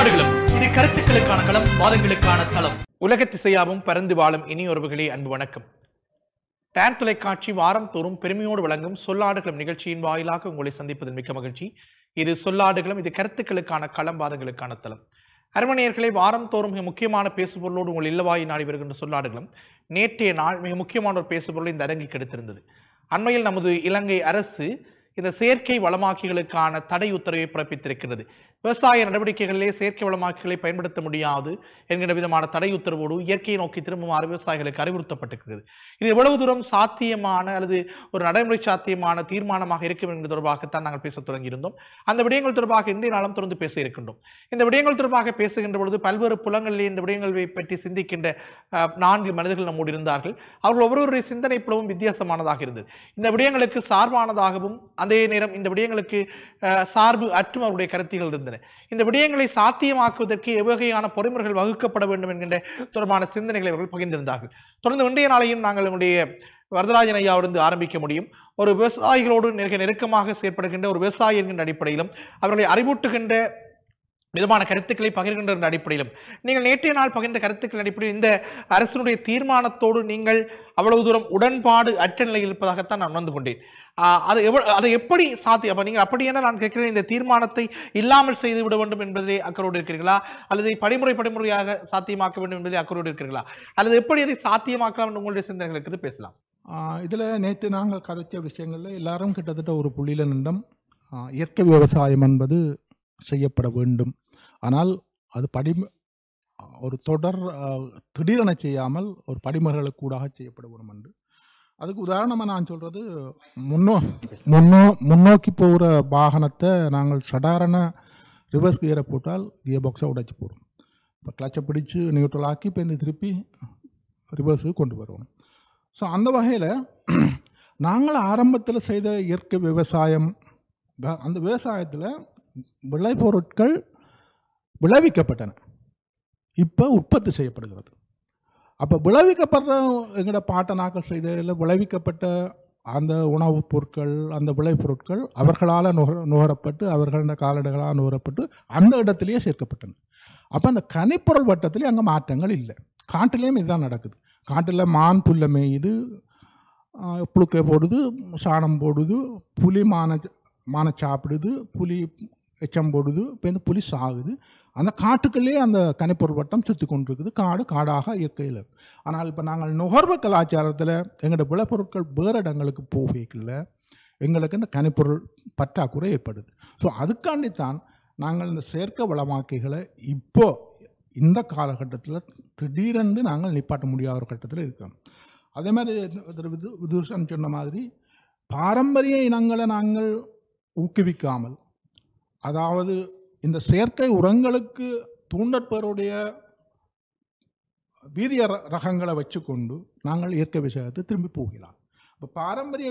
சொல்லாடுகளும் இது கருத்துக்களுக்கான களம், வாதங்களுக்கான தளம். உலகத்திசையாவும் பறந்து வாழும் இனியொருவர்களே, அன்பு வணக்கம். டான் தொலைக்காட்சி வாரம் தோறும் பெருமையோடு வழங்கும் சொல்லாடுகளும் நிகழ்ச்சியின் வாயிலாக உங்களை சந்திப்பதில் மிக்க மகிழ்ச்சி. இது சொல்லாடுகளும், இது கருத்துக்களுக்கான களம், வாதங்களுக்கான தளம். அரவணையர்களை வாரம் தோறும் மிக முக்கியமான பேசுபொருளோடு உங்கள் இல்லவாய் நாடி வருகின்ற சொல்லாடுகளும் நேற்றைய நாள் மிக முக்கியமான ஒரு பேசுபொருளை இந்த அரங்கிற்கு எடுத்திருந்தது. அண்மையில் நமது இலங்கை அரசு இந்த செயற்கை வளமாக்கிகளுக்கான தடை உத்தரவை பிறப்பித்திருக்கிறது. விவசாய நடவடிக்கைகளிலே செயற்கை வளமாக்கிகளை பயன்படுத்த முடியாது என்கிற விதமான தடை உத்தரவோடு இயற்கையை நோக்கி திரும்புமாறு விவசாயிகளுக்கு அறிவுறுத்தப்பட்டிருக்கிறது. இது எவ்வளவு தூரம் சாத்தியமான அல்லது ஒரு நடைமுறை சாத்தியமான தீர்மானமாக இருக்கும் என்பது தொடர்பாகத்தான் நாங்கள் பேச தொடங்கியிருந்தோம். அந்த விடயங்கள் தொடர்பாக இன்றைய நாளும் தொடர்ந்து பேச இருக்கின்றோம். இந்த விடயங்கள் தொடர்பாக பேசுகின்ற பொழுது பல்வேறு புலங்களிலே இந்த விடயங்களை பற்றி சிந்திக்கின்ற 4 மனிதர்கள் நம்மோடு இருந்தார்கள். அவர்கள் ஒவ்வொருவருடைய சிந்தனை புலவும் வித்தியாசமானதாக இருந்தது. இந்த விடயங்களுக்கு சார்பானதாகவும் அதே நேரம் இந்த விடயங்களுக்கு சார்பு அற்றும் அவருடைய கருத்துகள் இருந்தன. இந்த விடயங்களை சாத்தியமாக்குவதற்கு எவ்வகையான பொறிமுறைகள் வகுக்கப்பட வேண்டும் என்கின்ற தொடர்பான சிந்தனைகளை அவர்கள் பகிர்ந்திருந்தார்கள். தொடர்ந்து இன்றைய நாளையும் நாங்கள் எங்களுடைய வரதராஜன் ஐயாவிலிருந்து ஆரம்பிக்க முடியும். ஒரு விவசாயிகளோடு நெருக்கமாக செயற்படுகின்ற ஒரு விவசாயி என்கின்ற அடிப்படையிலும் அவர்களை அறிவூட்டுகின்ற விதமான கருத்துக்களை பகிர்கின்ற அடிப்படையிலும் நீங்கள் நேற்றைய நாள் பகிர்ந்த கருத்துக்கள் அடிப்படையில் இந்த அரசினுடைய தீர்மானத்தோடு நீங்கள் அவ்வளவு தூரம் உடன்பாடு அற்ற நிலையில் இருப்பதாகத்தான் நான் உணர்ந்து கொண்டேன். அதை எப்படி சாத்தியம்? அப்ப நீங்கள் அப்படியான நான் கேட்கிறேன், இந்த தீர்மானத்தை இல்லாமல் செய்து விட வேண்டும் என்பதிலே அக்கறையோடு இருக்கிறீர்களா, அல்லது படிமுறையாக சாத்தியமாக்க வேண்டும் என்பதிலே அக்கறையோடு இருக்கிறீர்களா, அல்லது எப்படி அதை சாத்தியமாக்கலாம் என்று உங்களுடைய சிந்தனைகளுக்கு பேசலாம். இதில் நேற்று நாங்கள் கதைச்ச விஷயங்களில் எல்லாரும் கிட்டத்தட்ட ஒரு புள்ளியில் நின்றும் இயற்கை விவசாயம் என்பது செய்யப்பட வேண்டும். ஆனால் அது ஒரு தொடர் திடீரென செய்யாமல் ஒரு படிமுறைகளுக்கு கூடாக செய்யப்பட வேண்டும் என்று. அதுக்கு உதாரணமாக நான் சொல்கிறது, முன்னோக்கி போகிற வாகனத்தை நாங்கள் சடாரண ரிவர்ஸ் கியரை போட்டால் கியர் பாக்ஸை உடைச்சி போடும். இப்போ கிளச்சை பிடிச்சி நியூட்ரல் ஆக்கி இப்போ இந்த திருப்பி ரிவர்ஸுக்கு கொண்டு வருவோம். ஸோ அந்த வகையில் நாங்கள் ஆரம்பத்தில் செய்த இயற்கை விவசாயம், அந்த விவசாயத்தில் விளைபொருட்கள் விளைவிக்கப்பட்டன, இப்போ உற்பத்தி செய்யப்படுகிறது. அப்போ விளைவிக்கப்படுற எங்களோட பாட்டனாக்கள் செய்ததில் விளைவிக்கப்பட்ட அந்த உணவுப் பொருட்கள், அந்த விளைபொருட்கள் அவர்களால் நுகரப்பட்டு அவர்கள காலடைகளால் நுகரப்பட்டு அந்த இடத்துலையே சேர்க்கப்பட்டன. அப்போ அந்த கனிப்பொருள் வட்டத்திலே அங்கே மாற்றங்கள் இல்லை. காட்டிலையும் இதுதான் நடக்குது. காட்டில் மான் புல்லை மேயுது, புழுக்கை போடுது, சாணம் போடுது, புலி மானை சாப்பிடுது, புலி எச்சம் போடுது, இப்போ இந்த புலி சாகுது. அந்த காட்டுக்குள்ளே அந்த கனிப்பொருள் வட்டம் சுற்றி கொண்டிருக்குது, காடாக இயற்கையில். ஆனால் இப்போ நாங்கள் நுகர்வு கலாச்சாரத்தில் எங்களோட விளைபொருட்கள் வேறு இடங்களுக்கு போகல, எங்களுக்கு இந்த கனிப்பொருள் பற்றாக்குறை ஏற்படுது. ஸோ அதுக்காண்டித்தான் நாங்கள் இந்த செயற்கை வளமாக்கிகளை இப்போ இந்த காலகட்டத்தில் திடீரென்று நாங்கள் நிப்பாட்ட முடியாத ஒரு கட்டத்தில் இருக்கிறோம். அதே மாதிரி விதுஷன் சொன்ன மாதிரி பாரம்பரிய இனங்களை நாங்கள் ஊக்குவிக்காமல், அதாவது இந்த செயற்கை உரங்களுக்கு தூண்டற்பருடைய வீரிய ரகங்களை வச்சுக்கொண்டு நாங்கள் இயற்கை விஷயத்தை திரும்பி போகலாம். இப்போ பாரம்பரிய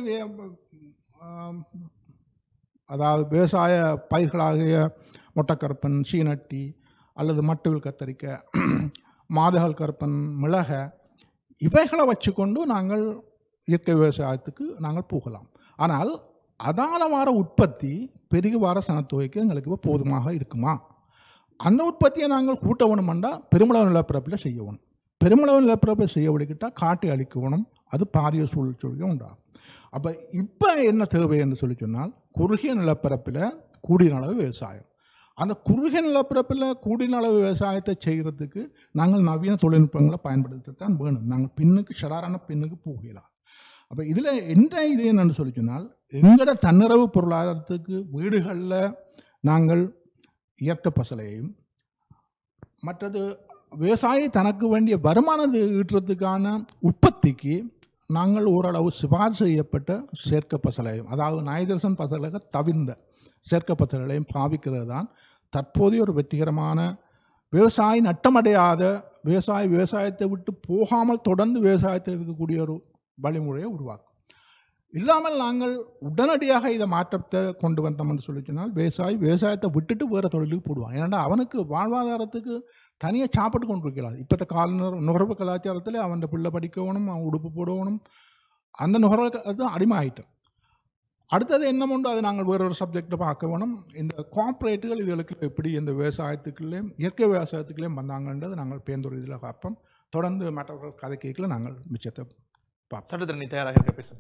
அதாவது விவசாய பயிர்களாகிய மொட்டைக்கருப்பன், சீனட்டி அல்லது மட்டுவில் கத்தரிக்காய், மாதகள் கருப்பன், மிளகை, இவைகளை வச்சுக்கொண்டு நாங்கள் இயற்கை விவசாயத்துக்கு நாங்கள் போகலாம். ஆனால் அதான வார உற்பத்தி பெருகி வார சனத்தொகைக்கு எங்களுக்கு இப்போ போதுமாக இருக்குமா? அந்த உற்பத்தியை நாங்கள் கூட்ட வேணுமெண்டா பெருமளவு நிலப்பரப்பில் செய்யணும். பெருமளவு நிலப்பரப்பில் செய்ய விடுக்கிட்டால் காட்டை அழிக்கணும், அது பாரிய சூழ்ச்சியும் உண்டாகும். அப்போ இப்போ என்ன தேவை என்று சொல்லி சொன்னால், குறுகிய நிலப்பரப்பில் கூடிய அளவு விவசாயம். அந்த குறுகிய நிலப்பரப்பில் கூடிய அளவு விவசாயத்தை செய்கிறதுக்கு நாங்கள் நவீன தொழில்நுட்பங்களை பயன்படுத்தத்தான் வேணும். நாங்கள் சடாரான பின்னுக்கு போகலாம். அப்போ இதில் என்ன இது என்னன்னு சொல்லி சொன்னால், எங்களோட தன்னிறைவு பொருளாதாரத்துக்கு வீடுகளில் நாங்கள் இயற்கை பசலையும், மற்றது விவசாயி தனக்கு வேண்டிய வருமானத்தை ஈட்டுறதுக்கான உற்பத்திக்கு நாங்கள் ஓரளவு சிபாரிசு செய்யப்பட்ட செயற்கை பசலையும், அதாவது நைதரசன் பசலைக தவிர்ந்த செயற்கை பசலையும் பாவிக்கிறது தான் தற்போதைய ஒரு வெற்றிகரமான விவசாயி நட்டமடையாத விவசாயத்தை விட்டு போகாமல் தொடர்ந்து விவசாயத்தில் இருக்கக்கூடிய ஒரு வழிமுறையை உருவாக்கும். இல்லாமல் நாங்கள் உடனடியாக இதை மாற்றத்தை கொண்டு வந்தோம்னு சொல்லி சொன்னால் விவசாயத்தை விட்டுட்டு வேறு தொழிலுக்கு போடுவான். ஏன்னா அவனுக்கு வாழ்வாதாரத்துக்கு தனியாக சாப்பிட்டு கொண்டு இருக்கலாது. இப்போத்த நுகர்வு கலாச்சாரத்தில் அவன் பிள்ளை படிக்கணும், அவன் உடுப்பு போடணும், அந்த நுகர்வு அடிமை ஆகிட்டோம். அடுத்தது என்னமுண்டு அதை நாங்கள் வேறொரு சப்ஜெக்டை பார்க்க வேணும். இந்த கார்ப்பரேட்டுகள் இதுகளுக்கு எப்படி இந்த விவசாயத்துக்குள்ளேயும் இயற்கை விவசாயத்துக்குள்ளேயும் வந்தாங்கன்றது நாங்கள் பேந்தொரு இதில் பார்ப்போம். தொடர்ந்து மற்றவர்கள் கதை கேட்கல நாங்கள் மிச்சத்தை பார்ப்போம். சட்டத்திரணி தயாராக இருக்க பேசுங்க.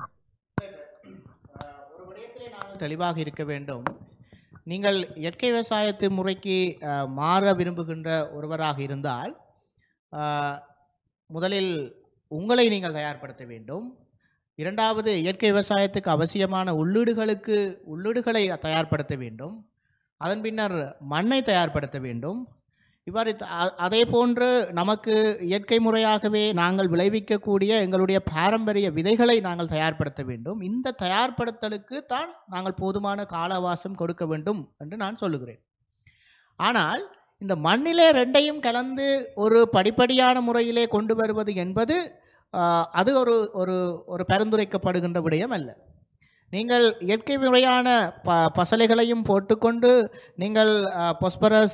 ஒரு விடயத்திலே நாங்கள் தெளிவாக இருக்க வேண்டும். நீங்கள் இயற்கை விவசாயத்து முறைக்கு மாற விரும்புகின்ற ஒருவராக இருந்தால் முதலில் உங்களை நீங்கள் தயார்படுத்த வேண்டும். இரண்டாவது, இயற்கை விவசாயத்துக்கு அவசியமான உள்ளீடுகளை தயார்படுத்த வேண்டும். அதன் பின்னர் மண்ணை தயார்படுத்த வேண்டும். இவ்வாறு அதே போன்று நமக்கு இயற்கை முறையாகவே நாங்கள் விளைவிக்கக்கூடிய எங்களுடைய பாரம்பரிய விதைகளை நாங்கள் தயார்படுத்த வேண்டும். இந்த தயார்படுத்தலுக்கு தான் நாங்கள் போதுமான கால அவகாசம் கொடுக்க வேண்டும் என்று நான் சொல்லுகிறேன். ஆனால் இந்த மண்ணிலே ரெண்டையும் கலந்து ஒரு படிப்படியான முறையிலே கொண்டு வருவது என்பது அது ஒரு பரிந்துரைக்கப்படுகின்ற விடயம் அல்ல. நீங்கள் இயற்கை முறையான பசலைகளையும் போட்டுக்கொண்டு நீங்கள் பொஸ்பரஸ்,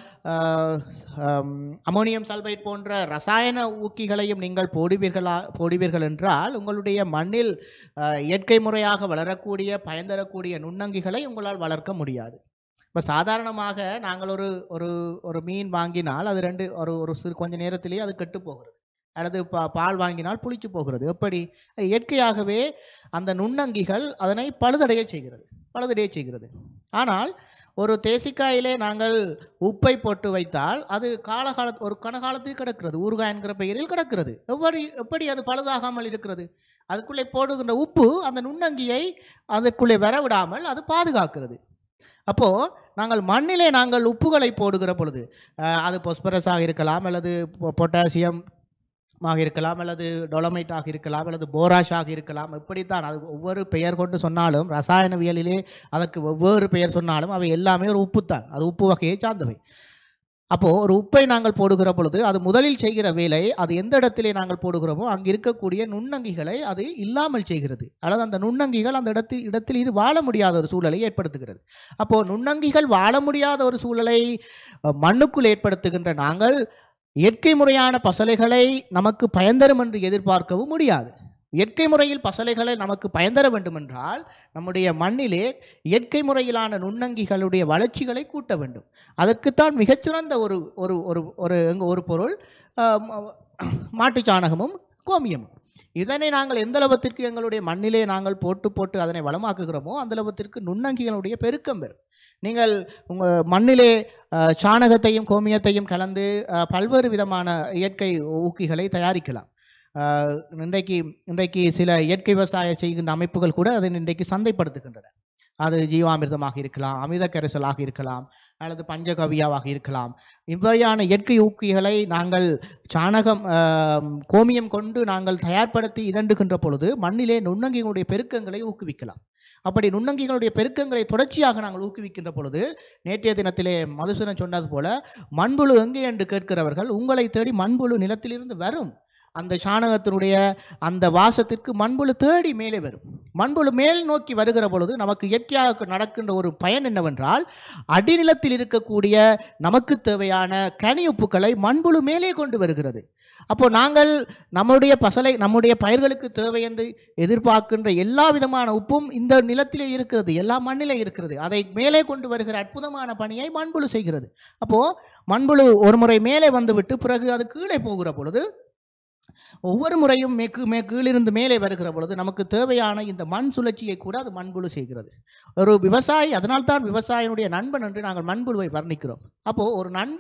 அமோனியம் சல்பைட் போன்ற ரசாயன ஊக்கிகளையும் நீங்கள் போடுவீர்கள் என்றால் உங்களுடைய மண்ணில் இயற்கை முறையாக வளரக்கூடிய பயன்தரக்கூடிய நுண்ணங்கிகளை உங்களால் வளர்க்க முடியாது. இப்போ சாதாரணமாக நாங்கள் ஒரு மீன் வாங்கினால் அது ஒரு சிறு கொஞ்ச நேரத்திலேயே அது கெட்டு போகிறது, அல்லது பால் வாங்கினால் புளிச்சு போகிறது. எப்படி? இயற்கையாகவே அந்த நுண்ணங்கிகள் அதனை பழுதடைய செய்கிறது. ஆனால் ஒரு தேசிக்காயிலே நாங்கள் உப்பை போட்டு வைத்தால் அது ஒரு கனகாலத்துக்கு கிடக்கிறது, ஊறுகாய் என்கிற பெயரில் கிடக்கிறது. எப்படி அது பழுதாகாமல் இருக்கிறது? அதுக்குள்ளே போடுகின்ற உப்பு அந்த நுண்ணங்கியை அதுக்குள்ளே வரவிடாமல் அது பாதுகாக்கிறது. அப்போது நாங்கள் மண்ணிலே நாங்கள் உப்புகளை போடுகிற பொழுது அது பொஸ்பரஸாக இருக்கலாம், அல்லது பொட்டாசியம் இருக்கலாம், அல்லது டொலமைட்டாக இருக்கலாம், அல்லது போராஷாக இருக்கலாம். இப்படித்தான் அது ஒவ்வொரு பெயர் கொண்டு சொன்னாலும், ரசாயனவியலிலே அதற்கு ஒவ்வொரு பெயர் சொன்னாலும் அவை எல்லாமே ஒரு உப்புத்தான், அது உப்பு வகையை சார்ந்தவை. அப்போது ஒரு உப்பை நாங்கள் போடுகிற பொழுது அது முதலில் செய்கிற வேலை, அது எந்த இடத்திலே நாங்கள் போடுகிறோமோ அங்கே இருக்கக்கூடிய நுண்ணங்கிகளை அது இல்லாமல் செய்கிறது, அல்லது அந்த நுண்ணங்கிகள் அந்த இடத்தில் இது வாழ முடியாத ஒரு சூழலை ஏற்படுத்துகிறது. அப்போது நுண்ணங்கிகள் வாழ முடியாத ஒரு சூழலை மண்ணுக்குள் ஏற்படுத்துகின்ற நாங்கள் இயற்கை முறையான பசலைகளை நமக்கு பயன்தரும் என்று எதிர்பார்க்கவும் முடியாது. இயற்கை முறையில் பசலைகளை நமக்கு பயன்தர வேண்டுமென்றால் நம்முடைய மண்ணிலே இயற்கை முறையிலான நுண்ணங்கிகளுடைய வளர்ச்சிகளை கூட்ட வேண்டும். அதற்குத்தான் மிகச்சிறந்த ஒரு பொருள் மாட்டுச்சாணகமும் கோமியமும். இதனை நாங்கள் எந்த அளவத்திற்கு எங்களுடைய மண்ணிலே நாங்கள் போட்டு அதனை வளமாக்குகிறோமோ அந்த அளவத்திற்கு நுண்ணங்கிகளுடைய பெருக்கம் பெறும். நீங்கள் உங்கள் மண்ணிலே சாணகத்தையும் கோமியத்தையும் கலந்து பல்வேறு விதமான இயற்கை ஊக்கிகளை தயாரிக்கலாம். இன்றைக்கு சில இயற்கை விவசாயம் செய்கின்ற அமைப்புகள் கூட அதை இன்றைக்கு சந்தைப்படுத்துகின்றன. அது ஜீவாமிர்தமாக இருக்கலாம், அமிர்த கரைசலாக இருக்கலாம், அல்லது பஞ்சகவியாவாக இருக்கலாம். இவ்வகையான இயற்கை ஊக்கிகளை நாங்கள் சாணகம் கோமியம் கொண்டு நாங்கள் தயார்படுத்தி இதண்டுகின்ற பொழுது மண்ணிலே நுண்ணங்கிகளுடைய பெருக்கங்களை ஊக்குவிக்கலாம். அப்படி நுண்ணங்கிகளுடைய பெருக்கங்களை தொடர்ச்சியாக நாங்கள் ஊக்குவிக்கின்ற பொழுது, நேற்றைய தினத்திலே மதுசூதனன் சொன்னது போல, மண்புழு எங்கே என்று கேட்கிறவர்கள் உங்களை தேடி மண்புழு நிலத்திலிருந்து வரும். அந்த சாணகத்தினுடைய அந்த வாசத்திற்கு மண்புழு தேடி மேலே வரும். மண்புழு மேல் நோக்கி வருகிற பொழுது நமக்கு இயற்கையாக நடக்கின்ற ஒரு பயன் என்னவென்றால், அடிநிலத்தில் இருக்கக்கூடிய நமக்கு தேவையான கனியுப்புக்களை மண்புழு மேலே கொண்டு வருகிறது. அப்போ நாங்கள் நம்முடைய பயிர்களுக்கு தேவை என்று எதிர்பார்க்கின்ற எல்லா விதமான உப்பும் இந்த நிலத்திலே இருக்கிறது, எல்லா மண்ணிலே இருக்கிறது. அதை மேலே கொண்டு வருகிற அற்புதமான பணியை மண்புழு செய்கிறது. அப்போது மண்புழு ஒரு முறை மேலே வந்துவிட்டு பிறகு அது கீழே போகிற பொழுது, ஒவ்வொரு முறையும் கீழிருந்து மேலே வருகிற பொழுது நமக்கு தேவையான இந்த மண் சுழற்சியை கூட அது மண்புழு செய்கிறது. ஒரு விவசாயி, அதனால்தான் விவசாயினுடைய நண்பன் என்று நாங்கள் மண்புழுவை வர்ணிக்கிறோம். அப்போது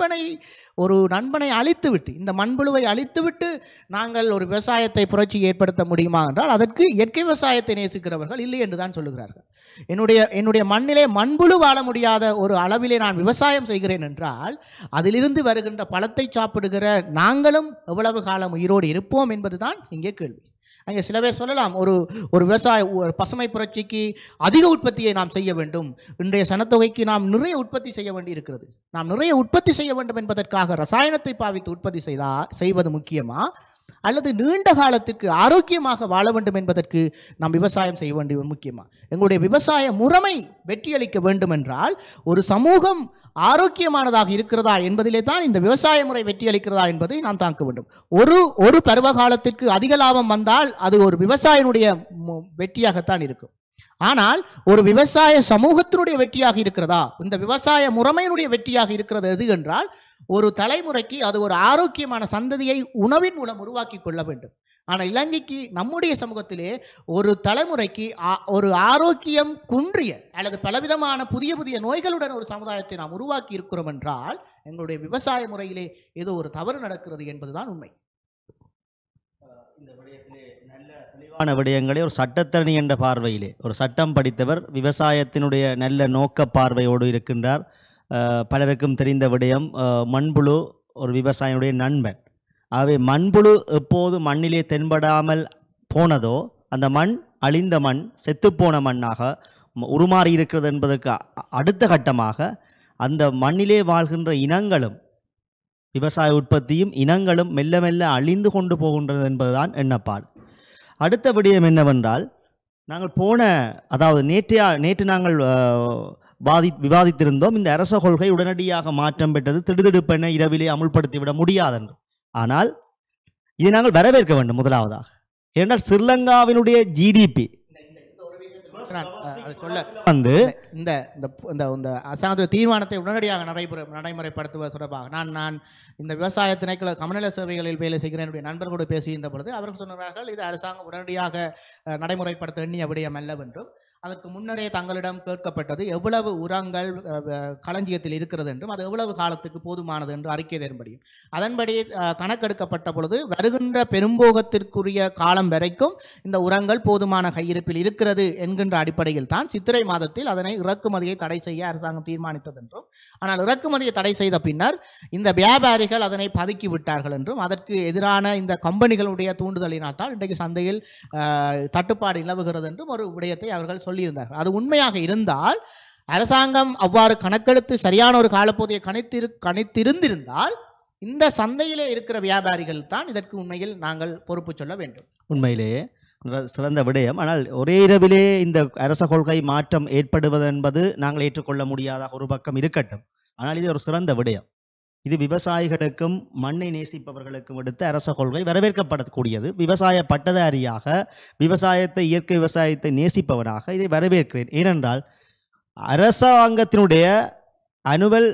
ஒரு நண்பனை அழித்துவிட்டு, இந்த மண்புழுவை அழித்துவிட்டு நாங்கள் ஒரு விவசாயத்தை புரட்சி ஏற்படுத்த முடியுமா என்றால் அதற்கு இயற்கை விவசாயத்தை நேசிக்கிறவர்கள் இல்லை என்று தான் சொல்லுகிறார்கள். என்னுடைய மண்ணிலே மண்புழு வாழ முடியாத ஒரு அளவிலே நான் விவசாயம் செய்கிறேன் என்றால் அதிலிருந்து வருகின்ற பழத்தை சாப்பிடுகிற நாங்களும் எவ்வளவு காலம் உயிரோடு இருப்போம் என்பதுதான் இங்கே கேள்வி. அங்கே சில பேர் சொல்லலாம், ஒரு பசுமை புரட்சிக்கு அதிக உற்பத்தியை நாம் செய்ய வேண்டும், இன்றைய சனத்தொகைக்கு நாம் நிறைய உற்பத்தி செய்ய வேண்டி இருக்கிறது, நாம் நிறைய உற்பத்தி செய்ய வேண்டும் என்பதற்காக ரசாயனத்தை பாவித்து உற்பத்தி செய்வது முக்கியமா, அல்லது நீண்ட காலத்துக்கு ஆரோக்கியமாக வாழ வேண்டும் என்பதற்கு நாம் விவசாயம் செய்ய வேண்டியது முக்கியமா? எங்களுடைய விவசாய முறைமை வெற்றியளிக்க வேண்டும் என்றால் ஒரு சமூகம் ஆரோக்கியமானதாக இருக்கிறதா என்பதிலே தான் இந்த விவசாய முறை வெற்றியளிக்கிறதா என்பதை நாம் தாக்க வேண்டும். ஒரு பருவ காலத்திற்கு அதிக லாபம் வந்தால் அது ஒரு விவசாயினுடைய வெற்றியாகத்தான் இருக்கும். ஆனால் ஒரு விவசாய சமூகத்தினுடைய வெற்றியாக இருக்கிறதா, இந்த விவசாய முறைமையினுடைய வெற்றியாக இருக்கிறது எது என்றால், ஒரு தலைமுறைக்கு அது ஒரு ஆரோக்கியமான சந்ததியை உணவின் மூலம் உருவாக்கி கொள்ள வேண்டும். ஆனால் இலங்கைக்கு நம்முடைய சமூகத்திலே ஒரு தலைமுறைக்கு ஒரு ஆரோக்கியம் குன்றிய அல்லது பலவிதமான புதிய புதிய நோய்களுடன் ஒரு சமுதாயத்தை நாம் உருவாக்கி இருக்கிறோம் என்றால் எங்களுடைய விவசாய முறையிலே ஏதோ ஒரு தவறு நடக்கிறது என்பதுதான் உண்மை. இந்த விடயத்திலே நல்ல தெளிவான விடயங்களை ஒரு சட்டத்தரணி என்ற பார்வையிலே ஒரு சட்டம் படித்தவர் விவசாயத்தினுடைய நல்ல நோக்க பார்வையோடு இருக்கின்றார். பலருக்கும் தெரிந்த விடயம், மண்புழு ஒரு விவசாயினுடைய நண்பன். ஆகவே மண்புழு எப்போது மண்ணிலே தென்படாமல் போனதோ அந்த மண் அழிந்த மண், செத்துப்போன மண்ணாக உருமாறி இருக்கிறது என்பதற்கு அடுத்த கட்டமாக அந்த மண்ணிலே வாழ்கின்ற இனங்களும் விவசாய உற்பத்தியும் இனங்களும் மெல்ல மெல்ல அழிந்து கொண்டு போகின்றது என்பதுதான் எண்ணப்பாடு. அடுத்த விடயம் என்னவென்றால், நாங்கள் நேற்று நாங்கள் விவாதித்திருந்தோம். இந்த அரச கொள்கை உடனடியாக மாற்றம் பெற்றது, திடுதிடுப்பென இரவிலே அமுல்படுத்திவிட முடியாதென்று. ஆனால் இதை நாங்கள் வரவேற்க வேண்டும். முதலாவதாக ஏனென்றால் ஸ்ரீலங்காவினுடைய ஜிடிபி வந்து இந்த அரசாங்க தீர்மானத்தை உடனடியாக நடைமுறைப்படுத்துவது தொடர்பாக நான் இந்த விவசாய திணைக்கள கமநல சேவைகளில் வேலை செய்கிற என்னுடைய நண்பர்களோடு பேசுகின்ற பொழுது அவர்கள் சொன்னார்கள், இது அரசாங்கம் உடனடியாக நடைமுறைப்படுத்த எண்ணிய விடயம் அல்லவென்றும், அதற்கு முன்னரே தங்களிடம் கேட்கப்பட்டது எவ்வளவு உரங்கள் களஞ்சியத்தில் இருக்கிறது என்றும் அது எவ்வளவு காலத்துக்கு போதுமானது என்று அறிக்கை தரும்படியும், அதன்படி கணக்கெடுக்கப்பட்ட பொழுது வருகின்ற பெரும்போகத்திற்குரிய காலம் வரைக்கும் இந்த உரங்கள் போதுமான கையிருப்பில் இருக்கிறது என்கின்ற அடிப்படையில் தான் சித்திரை மாதத்தில் அதனை இறக்குமதியை தடை செய்ய அரசாங்கம் தீர்மானித்தது என்றும், ஆனால் இறக்குமதியை தடை செய்த பின்னர் இந்த வியாபாரிகள் அதனை பதுக்கி விட்டார்கள் என்றும், அதற்கு எதிரான இந்த கம்பெனிகளுடைய தூண்டுதலினால் தான் இன்றைக்கு சந்தையில் தட்டுப்பாடு நிலவுகிறது என்றும் ஒரு விடயத்தை அவர்கள் சொல்லியிருந்தார்கள். அது உண்மையாக இருந்தால் அரசாங்கம் அவ்வாறு கணக்கெடுத்து சரியான ஒரு காலப்பகுதியை கணித்திருந்திருந்தால் இந்த சந்தையிலே இருக்கிற வியாபாரிகள் தான் இதற்கு உண்மையில் நாங்கள் பொறுப்பு சொல்ல வேண்டும். உண்மையிலேயே சிறந்த விடயம். ஆனால் ஒரே இரவிலே இந்த அரச கொள்கை மாற்றம் ஏற்படுவது என்பது நாங்கள் ஏற்றுக்கொள்ள முடியாத ஒரு பக்கம் இருக்கட்டும். ஆனால் இது ஒரு சிறந்த விடயம். இது விவசாயிகளுக்கும் மண்ணை நேசிப்பவர்களுக்கும் எடுத்த அரச கொள்கை வரவேற்கப்படக்கூடியது. விவசாய பட்டதாரியாக இயற்கை விவசாயத்தை நேசிப்பவனாக இதை வரவேற்கிறேன். ஏனென்றால் அரசாங்கத்தினுடைய அனுவல்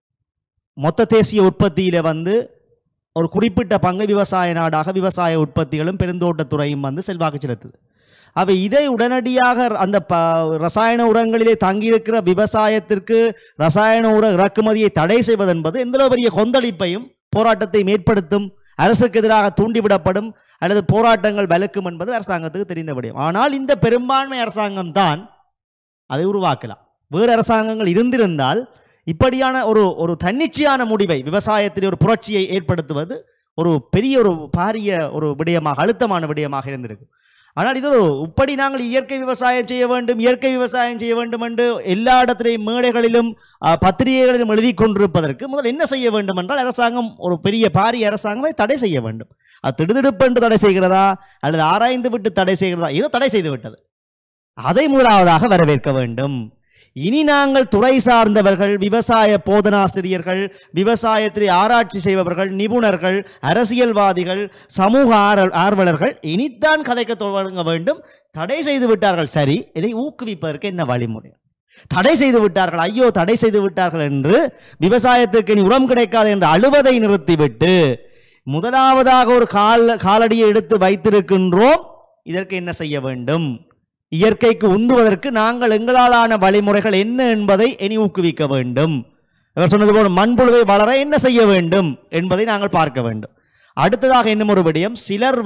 மொத்த தேசிய உற்பத்தியில் வந்து ஒரு குறிப்பிட்ட பங்கு விவசாய நாடாக விவசாய உற்பத்திகளும் பெருந்தோட்டத்துறையும் வந்து செல்வாக்கு செலுத்துது. அவை இதை உடனடியாக அந்த ரசாயன உரங்களிலே தங்கியிருக்கிற விவசாயத்திற்கு ரசாயன உர இறக்குமதியை தடை செய்வதென்பது எந்த பெரிய கொந்தளிப்பையும் போராட்டத்தையும் ஏற்படுத்தும், அரசுக்கு எதிராக தூண்டிவிடப்படும் அல்லது போராட்டங்கள் வலுக்கும் என்பது அரசாங்கத்துக்கு தெரிந்த விடயம். ஆனால் இந்த பெரும்பான்மை அரசாங்கம் தான் அதை உருவாக்கலாம். வேறு அரசாங்கங்கள் இருந்திருந்தால் இப்படியான ஒரு தன்னிச்சையான முடிவை விவசாயத்தில் ஒரு புரட்சியை ஏற்படுத்துவது ஒரு பெரிய ஒரு பாரிய ஒரு விடயமாக அழுத்தமான விடயமாக இருந்திருக்கு. ஆனால் இது இப்படி நாங்கள் இயற்கை விவசாயம் செய்ய வேண்டும் என்று எல்லா இடத்திலையும் மேடைகளிலும் பத்திரிகைகளிலும் எழுதி கொண்டிருப்பதற்கு முதல் என்ன செய்ய வேண்டும் என்றால் அரசாங்கம் ஒரு பெரிய பாரிய அரசாங்கத்தை தடை செய்ய வேண்டும். அது திடுதிடுப்பென்று தடை செய்கிறதா அல்லது ஆராய்ந்து விட்டு தடை செய்கிறதா, ஏதோ தடை செய்து விட்டது, அதை முதலாவதாக வரவேற்க வேண்டும். இனி நாங்கள் துறை சார்ந்தவர்கள், விவசாய போதனாசிரியர்கள், விவசாயத்தில் ஆராய்ச்சி செய்பவர்கள், நிபுணர்கள், அரசியல்வாதிகள், சமூக ஆர்வலர்கள் இனித்தான் கதைக்க தொடங்க வேண்டும். தடை செய்து விட்டார்கள், சரி, இதை ஊக்குவிப்பதற்கு என்ன வழிமுறை? தடை செய்து விட்டார்கள், ஐயோ தடை செய்து விட்டார்கள் என்று விவசாயத்திற்கு இனி உரம் கிடைக்காது என்று அழுவதை நிறுத்திவிட்டு முதலாவதாக ஒரு காலடியை எடுத்து வைத்திருக்கின்றோம், இதற்கு என்ன செய்ய வேண்டும்? இயற்கைக்கு உந்துவதற்கு நாங்கள் எங்களாலான வழிமுறைகள் என்ன என்பதை இனி ஊக்குவிக்க வேண்டும். அவர் சொன்னது போல மண்புழுவை வளர என்ன செய்ய வேண்டும் என்பதை நாங்கள் பார்க்க வேண்டும். அடுத்ததாக இன்னும் ஒரு விடயம், சிலர்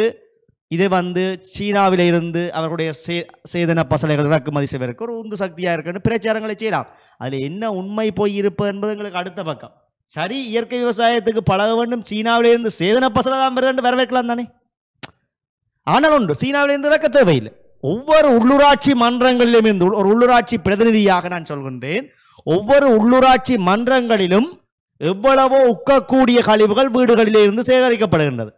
இதை சீனாவில இருந்து அவர்களுடைய சேதன பசலைகள் இறக்குமதி செய்வதற்கு ஒரு உந்து சக்தியாக இருக்குன்னு பிரச்சாரங்களை செய்யலாம். அதில் என்ன உண்மை போய் இருப்பது என்பது எங்களுக்கு அடுத்த பக்கம். சரி, இயற்கை விவசாயத்துக்கு பழக வேண்டும், சீனாவிலிருந்து சேதன பசலை தான் வருது வரவேற்கலாம் தானே. ஆனால் ஒன்று, சீனாவிலிருந்து இறக்க தேவையில்லை. ஒவ்வொரு உள்ளூராட்சி மன்றங்களிலும் இருந்து ஒரு உள்ளூராட்சி பிரதிநிதியாக நான் சொல்கின்றேன், ஒவ்வொரு உள்ளூராட்சி மன்றங்களிலும் எவ்வளவோ உக்கக்கூடிய கழிவுகள் வீடுகளிலே இருந்து சேகரிக்கப்படுகின்றது.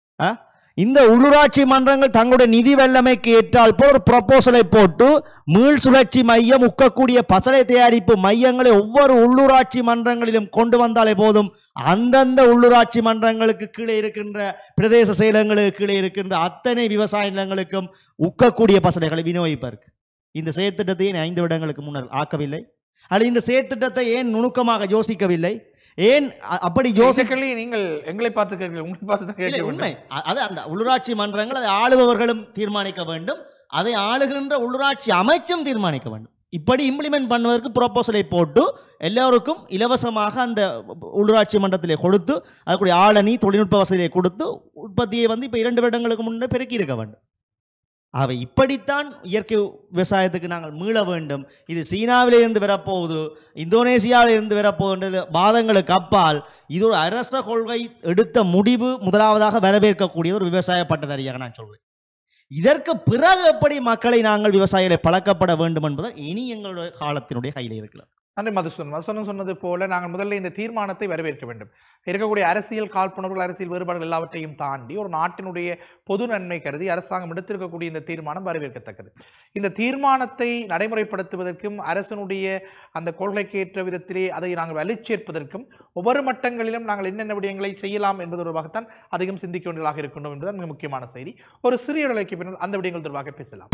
இந்த உள்ளூராட்சி மன்றங்கள் தங்களுடைய நிதி வல்லமைக்கு ஏற்றால் போல் ஒரு ப்ரொபோசலை போட்டு மீள் சுழற்சி மையம், உக்கக்கூடிய பசலை தயாரிப்பு மையங்களை ஒவ்வொரு உள்ளூராட்சி மன்றங்களிலும் கொண்டு வந்தாலே போதும், அந்தந்த உள்ளூராட்சி மன்றங்களுக்கு கீழே இருக்கின்ற பிரதேச செயலங்களுக்கு கீழே இருக்கின்ற அத்தனை விவசாய நிலங்களுக்கும் உக்கக்கூடிய பசலைகளை விநியோகிப்பதற்கு இந்த செயற்திட்டத்தை ஏன் 5 வருடங்களுக்கு முன்னர் ஆக்கவில்லை? அல்லது இந்த செயற்திட்டத்தை ஏன் நுணுக்கமாக யோசிக்கவில்லை? ஏன் அப்படி யோசிக்கலை? நீங்கள் எங்களை பார்த்து கேட்கல, உங்களை பார்த்து தான் கேட்க உண்மை. அது அந்த உள்ளூராட்சி மன்றங்கள் அதை ஆளுபவர்களும் தீர்மானிக்க வேண்டும், அதை ஆளுகின்ற உள்ளூராட்சி அமைச்சும் தீர்மானிக்க வேண்டும். இப்படி இம்ப்ளிமெண்ட் பண்ணுவதற்கு ப்ரோபோசலை போட்டு எல்லோருக்கும் இலவசமாக அந்த உள்ளூராட்சி மன்றத்திலே கொடுத்து அதுக்குரிய ஆளணி தொழில்நுட்ப வசதியை கொடுத்து உற்பத்தியை இப்போ 2 வருடங்களுக்கு முன்னே பெருக்கி இருக்க வேண்டும். அவை இப்படித்தான் இயற்கை விவசாயத்துக்கு நாங்கள் மீள வேண்டும். இது சீனாவிலிருந்து வரப்போகுது, இந்தோனேசியாவிலிருந்து வரப்போகுது வாதங்களுக்கு அப்பால் இது ஒரு அரச கொள்கை எடுத்த முடிவு முதலாவதாக வரவேற்கக்கூடிய ஒரு விவசாய பட்டதாரியாக நான் சொல்வேன். இதற்கு பிறகு எப்படி மக்களை நாங்கள் விவசாயிகளை பழக்கப்பட வேண்டும் என்பதை இனி எங்களுடைய காலத்தினுடைய கையில் இருக்கிறது. நன்றி மதுசூதன் சொன்னது போல நாங்கள் முதல்ல இந்த தீர்மானத்தை வரவேற்க வேண்டும். இருக்கக்கூடிய அரசியல் காழ்ப்புணர்வுகள், அரசியல் வேறுபாடுகள் எல்லாவற்றையும் தாண்டி ஒரு நாட்டினுடைய பொது நன்மை கருதி அரசாங்கம் எடுத்திருக்கக்கூடிய இந்த தீர்மானம் வரவேற்கத்தக்கது. இந்த தீர்மானத்தை நடைமுறைப்படுத்துவதற்கும் அரசனுடைய அந்த கொள்கைக்கேற்ற விதத்திலே அதை நாங்கள் வலுச்சேர்ப்பதற்கும் ஒவ்வொரு மட்டங்களிலும் நாங்கள் என்னென்ன விடயங்களை செய்யலாம் என்பது தொடர்பாகத்தான் அதிகம் சிந்திக்க வேண்டியதாக இருக்கணும் என்பதுதான் மிக முக்கியமான செய்தி. ஒரு சிறிய இடைவெளிக்கு பின்னர் அந்த விடயங்கள் தொடர்பாக பேசலாம்.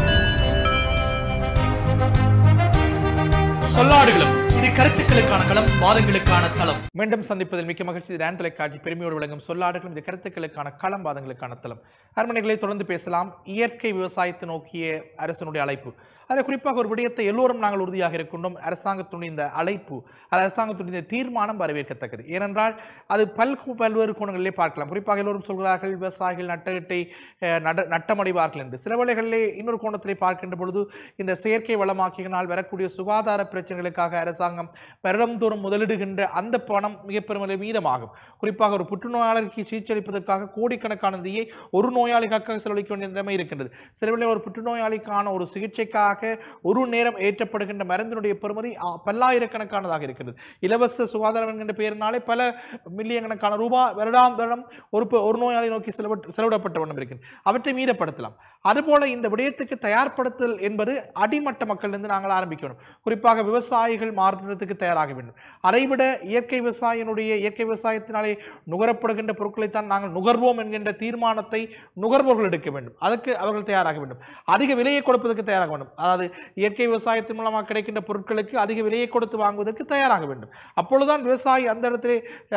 சொல்லாடுகளும் இது கருத்துக்களுக்கான களம், வாதங்களுக்கான தளம். மீண்டும் சந்திப்பதில் மிக்க மகிழ்ச்சி. இது தொலைக்காட்சி பெருமையோடு விளங்கும் சொல்லாடுகளும் இது கருத்துக்களுக்கான களம், வாதங்களுக்கான தளம். அரண்மனைகளை தொடர்ந்து பேசலாம். இயற்கை விவசாயத்தை நோக்கிய அரசனுடைய அழைப்பு, அதில் குறிப்பாக ஒரு விடயத்தை எல்லோரும் நாங்கள் உறுதியாக இருக்கின்றோம். அரசாங்கத்துடைய இந்த அழைப்பு, அரசாங்கத்துடைய இந்த தீர்மானம் வரவேற்கத்தக்கது. ஏனென்றால் அது பல்வேறு கோணங்களிலே பார்க்கலாம். குறிப்பாக எல்லோரும் சொல்கிறார்கள் விவசாயிகள் நட்டமடைவார்கள் என்று. சில வேளைகளிலே இன்னொரு கோணத்திலே பார்க்கின்ற பொழுது இந்த செயற்கை வளமாக்கினால் வரக்கூடிய சுகாதார பிரச்சனைகளுக்காக அரசாங்கம் வருடந்தோறும் முதலிடுகின்ற அந்த பணம் மிக பெருமளவு மீதமாகும். குறிப்பாக ஒரு புற்றுநோயாளருக்கு சிகிச்சை அளிப்பதற்காக கோடிக்கணக்கான நிதியை ஒரு நோயாளிக்காக செலவழிக்க வேண்டிய நிலைமை இருக்கின்றது. சில வேளை ஒரு புற்றுநோயாளிக்கான ஒரு சிகிச்சைக்காக ஒரு நேரம் ஏற்றப்படுகின்ற மருந்தினுடைய பெறுமதி பல்லாயிரக்கணக்கானதாக இருக்கிறது. இலவச சுகாதாரம் என்கின்ற பெயரினாலே பல மில்லியன் கணக்கான ரூபாய் வருடம் ஒரு நோயாளி நோக்கி செலவிடப்பட்ட வண்ணம் இருக்கிறது. அவற்றை மீறப்படுத்தலாம். அதுபோல இந்த விடயத்துக்கு தயார்படுத்தல் என்பது அடிமட்ட மக்களிலிருந்து நாங்கள் ஆரம்பிக்க வேண்டும். குறிப்பாக விவசாயிகள் மாற்றத்துக்கு தயாராக வேண்டும். அதைவிட இயற்கை விவசாயத்தினாலே நுகரப்படுகின்ற பொருட்களைத்தான் நாங்கள் நுகர்வோம் என்கின்ற தீர்மானத்தை நுகர்வோர்கள் எடுக்க வேண்டும். அதற்கு அவர்கள் தயாராக வேண்டும். அதிக விலையை கொடுப்பதற்கு தயாராக வேண்டும். அதாவது இயற்கை விவசாயத்தின் மூலமாக கிடைக்கின்ற பொருட்களுக்கு அதிக விலையை கொடுத்து வாங்குவதற்கு தயாராக வேண்டும். அப்பொழுதுதான் விவசாயி அந்த இடத்திலே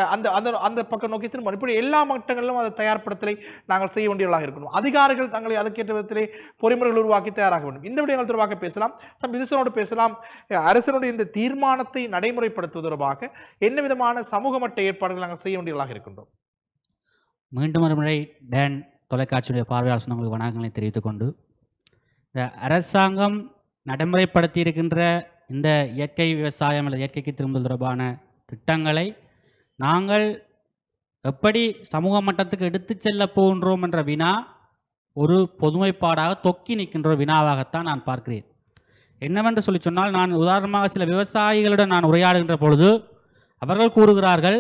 அந்த பக்கம் நோக்கி திரும்ப. இப்படி எல்லா மட்டங்களிலும் அதை தயார்படுத்தலை நாங்கள் செய்ய வேண்டியவர்களாக இருக்கணும். அதிகாரிகள் தங்களை அதுக்கேற்ற விதத்திலே பொறிமுறைகள் உருவாக்கி தயாராக வேண்டும். இந்த விடயங்கள் தொடர்பாக பேசலாம். நம் விதிசனோடு பேசலாம். அரசனுடைய இந்த தீர்மானத்தை நடைமுறைப்படுத்துவது தொடர்பாக என்ன விதமான சமூக மட்ட ஏற்பாடுகள் நாங்கள் செய்ய வேண்டியவர்களாக இருக்கின்றோம்? மீண்டும் ஒரு முறை டேன் தொலைக்காட்சியுடைய பார்வையாளர் சொன்னவங்களுக்கு வணக்கங்களை தெரிவித்துக் கொண்டு, இந்த அரசாங்கம் நடைமுறைப்படுத்தி இருக்கின்ற இந்த இயற்கை விவசாயம் அல்லது இயற்கைக்கு திரும்புதல் தொடர்பான திட்டங்களை நாங்கள் எப்படி சமூக மட்டத்துக்கு எடுத்து செல்ல போகின்றோம் என்ற வினா ஒரு பொதுமைப்பாடாக தொக்கி நிற்கின்ற வினாவாகத்தான் நான் பார்க்கிறேன். என்னவென்று சொல்லி சொன்னால், நான் உதாரணமாக சில விவசாயிகளுடன் நான் உரையாடுகின்ற பொழுது அவர்கள் கூறுகிறார்கள்,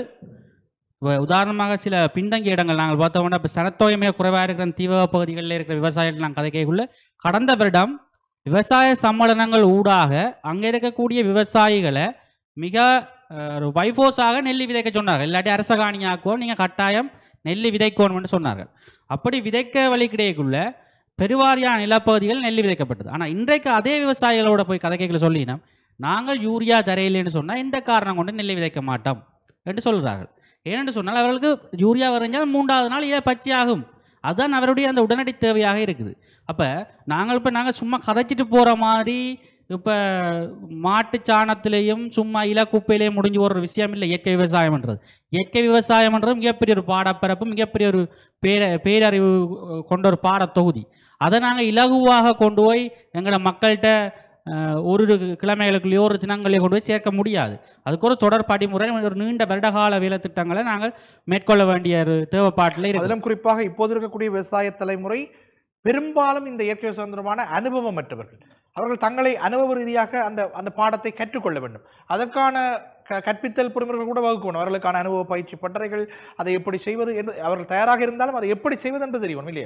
உதாரணமாக சில பின்தங்கிய இடங்கள் நாங்கள் பார்த்தோம்னா இப்போ சனத்தொகை மிக குறைவாக இருக்கிற தீவிர பகுதிகளில் இருக்கிற விவசாயிகள் நாங்கள் கதைக்குள்ள கடந்த வருடம் விவசாய சம்மேளனங்கள் ஊடாக அங்கே இருக்கக்கூடிய விவசாயிகளை மிக ஒரு வைஃபோஸாக நெல்லி விதைக்க சொன்னார்கள். இல்லாட்டி அரச காணியாக்குவோம், நீங்கள் கட்டாயம் நெல்லி விதைக்கணும்னு சொன்னார்கள். அப்படி விதைக்க வழி கிடைக்குள்ள பெருவாரியான நிலப்பகுதிகள் நெல்லி விதைக்கப்பட்டது. ஆனால் இன்றைக்கு அதே விவசாயிகளோட போய் கதைகளை சொல்லினோம், நாங்கள் யூரியா தரையில்லைன்னு சொன்னால் இந்த காரணம் கொண்டு நெல்லி விதைக்க மாட்டோம் என்று சொல்கிறார்கள். ஏனென்று சொன்னால் அவர்களுக்கு யூரியா வரைஞ்சால் 3வது நாள் இதை பச்சையாகும். அதுதான் அவருடைய அந்த உடனடி தேவையாக இருக்குது. அப்போ நாங்கள் சும்மா கதைச்சிட்டு போகிற மாதிரி இப்போ மாட்டு சாணத்திலையும் சும்மா இலக்குப்பையிலையும் முடிஞ்சு ஒரு விஷயம் இல்லை இயற்கை விவசாயம்ன்றது. இயற்கை விவசாயம்ன்றது மிகப்பெரிய ஒரு பாடப்பரப்பு, மிகப்பெரிய ஒரு பேரறிவு கொண்ட ஒரு பாடத்தொகுதி. அதை நாங்கள் இலகுவாக கொண்டு போய் எங்களோட மக்கள்கிட்ட ஒரு கிழமைகளுக்குள்ளேயோ ஒரு தினங்களையோ கொண்டு போய் சேர்க்க முடியாது. அதுக்கு ஒரு தொடர் படிமுறை, ஒரு நீண்ட வருடகால வேலை திட்டங்களை நாங்கள் மேற்கொள்ள வேண்டிய ஒரு தேவைப்பாட்டில் இருக்கு. அதிலும் குறிப்பாக இப்போது இருக்கக்கூடிய விவசாய தலைமுறை பெரும்பாலும் இந்த இயற்கை விவசாயம் தொடர்பான அனுபவமற்றவர்கள். அவர்கள் தங்களை அனுபவ ரீதியாக அந்த பாடத்தை கற்றுக்கொள்ள வேண்டும். அதற்கான கற்பித்தல் பொறிமுறைகள் கூட வகுக்கணும். அவர்களுக்கான அனுபவ பயிற்சி பட்டறைகள், அதை எப்படி செய்வது என்று அவர்கள் தயாராக இருந்தாலும் அதை எப்படி செய்வது என்று தெரியும் இல்லையா?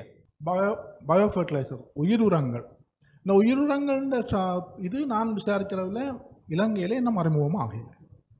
பயோ ஃபர்டிலைசர், உயிர் உரங்கள். இந்த உயிர் உரங்கள் இது நான் விசாரித்த அளவில் இலங்கையில் இன்னும் அறிமுகமாக ஆகலை.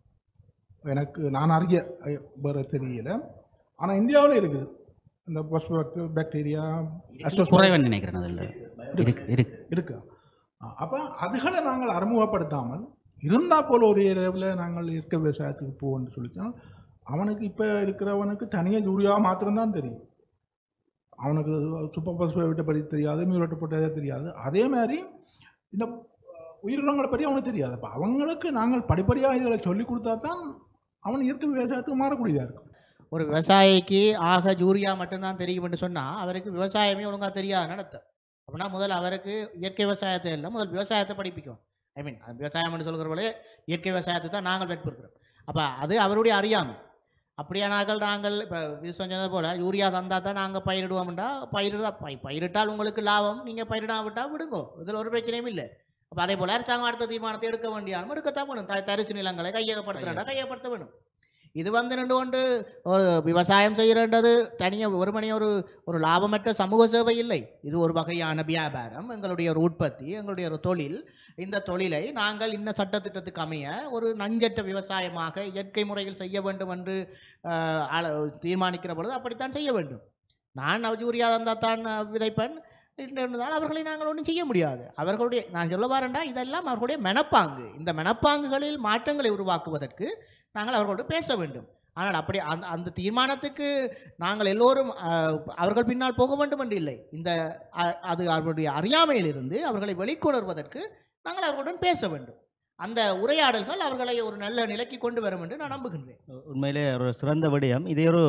எனக்கு நான் அறிய வேறு தெரியல. ஆனால் இந்தியாவில் இருக்குது. இந்த பாக்டீரியா குறைவன் நினைக்கிறேன் அதில் இருக்கு. அப்போ அதுகளை நாங்கள் அறிமுகப்படுத்தாமல் இருந்தால் போல் ஒரு ஏரியாவில் நாங்கள் இயற்கை விவசாயத்துக்கு போவோம்னு சொல்லிச்சோம். அவனுக்கு இப்போ இருக்கிறவனுக்கு தனியாக யூரியா மாத்திரம்தான் தெரியும். அவனுக்கு சூப்பர் பாஸ்பேட்டை பற்றி தெரியாது, மியூரேட்டை பற்றி தெரியாது. அதே மாதிரி இந்த உயிரினங்களை பற்றி அவனுக்கு தெரியாது. அப்போ அவங்களுக்கு நாங்கள் படிப்படியாக இதுகளை சொல்லிக் கொடுத்தா தான் அவன் இயற்கை விவசாயத்துக்கு மாறக்கூடியதாக இருக்கும். ஒரு விவசாயிக்கு ஆக யூரியா மட்டும்தான் தெரியும் என்று சொன்னால் அவருக்கு விவசாயமே ஒழுங்காக தெரியாது நடத்த. அப்படின்னா முதல் அவருக்கு இயற்கை விவசாயத்தை இல்லை, முதல் விவசாயத்தை படிப்பிக்கும். விவசாயம்னு சொல்கிறவங்களே இயற்கை விவசாயத்தை தான் நாங்கள் பெற்றிருக்கிறோம். அப்போ அது அவருடைய அறியாமை. அப்படியானார்கள் நாங்கள் இப்போ இது சொன்னது போல் யூரியா தந்தால் தான் நாங்கள் பயிரிடுவோம்டா, பயிரிட்டால் உங்களுக்கு லாபம், நீங்கள் பயிரிடாவிட்டால் விடுங்கோ, இதில் ஒரு பிரச்சனையும் இல்லை. அப்போ அதே போல் அரசாங்கம் அடுத்த தீர்மானத்தை எடுக்க வேண்டியாலும் எடுக்கத்தான் வேணும். தரிசு நிலங்களை கையகப்படுத்துகிறா கையகப்படுத்த வேணும். இது நின்று கொண்டு விவசாயம் செய்கிறன்றது தனியாக ஒரு மணி ஒரு லாபமற்ற சமூக சேவை இல்லை. இது ஒரு வகையான வியாபாரம், எங்களுடைய ஒரு உற்பத்தி, எங்களுடைய ஒரு தொழில். இந்த தொழிலை நாங்கள் இன்ன சட்டத்திட்டத்துக்கு அமைய ஒரு நஞ்சற்ற விவசாயமாக இயற்கை முறையில் செய்ய வேண்டும் என்று தீர்மானிக்கிற பொழுது அப்படித்தான் செய்ய வேண்டும். நான் யூரியா தந்தால் தான் விதைப்பேன் இருந்தால் அவர்களை நாங்கள் ஒன்றும் செய்ய முடியாது. அவர்களுடைய நான் சொல்ல வரேன்டா, இதெல்லாம் அவர்களுடைய மனப்பாங்கு. இந்த மனப்பாங்குகளில் மாற்றங்களை உருவாக்குவதற்கு நாங்கள் அவர்களோடு பேச வேண்டும். ஆனால் அப்படி அந்த தீர்மானத்துக்கு நாங்கள் எல்லோரும் அவர்கள் பின்னால் போக வேண்டும் என்று இல்லை. அது அவர்களுடைய அறியாமையிலிருந்து அவர்களை வெளிக்கொணர்வதற்கு நாங்கள் அவர்களுடன் பேச வேண்டும். அந்த உரையாடல்கள் அவர்களை ஒரு நல்ல நிலைக்கு கொண்டு வரும் என்று நான் நம்புகின்றேன். உண்மையிலே ஒரு சிறந்த விடயம். இதே ஒரு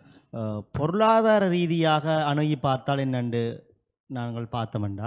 பொருளாதார ரீதியாக அணுகி பார்த்தால் என்னண்டு நாங்கள் பார்த்தோம்டா,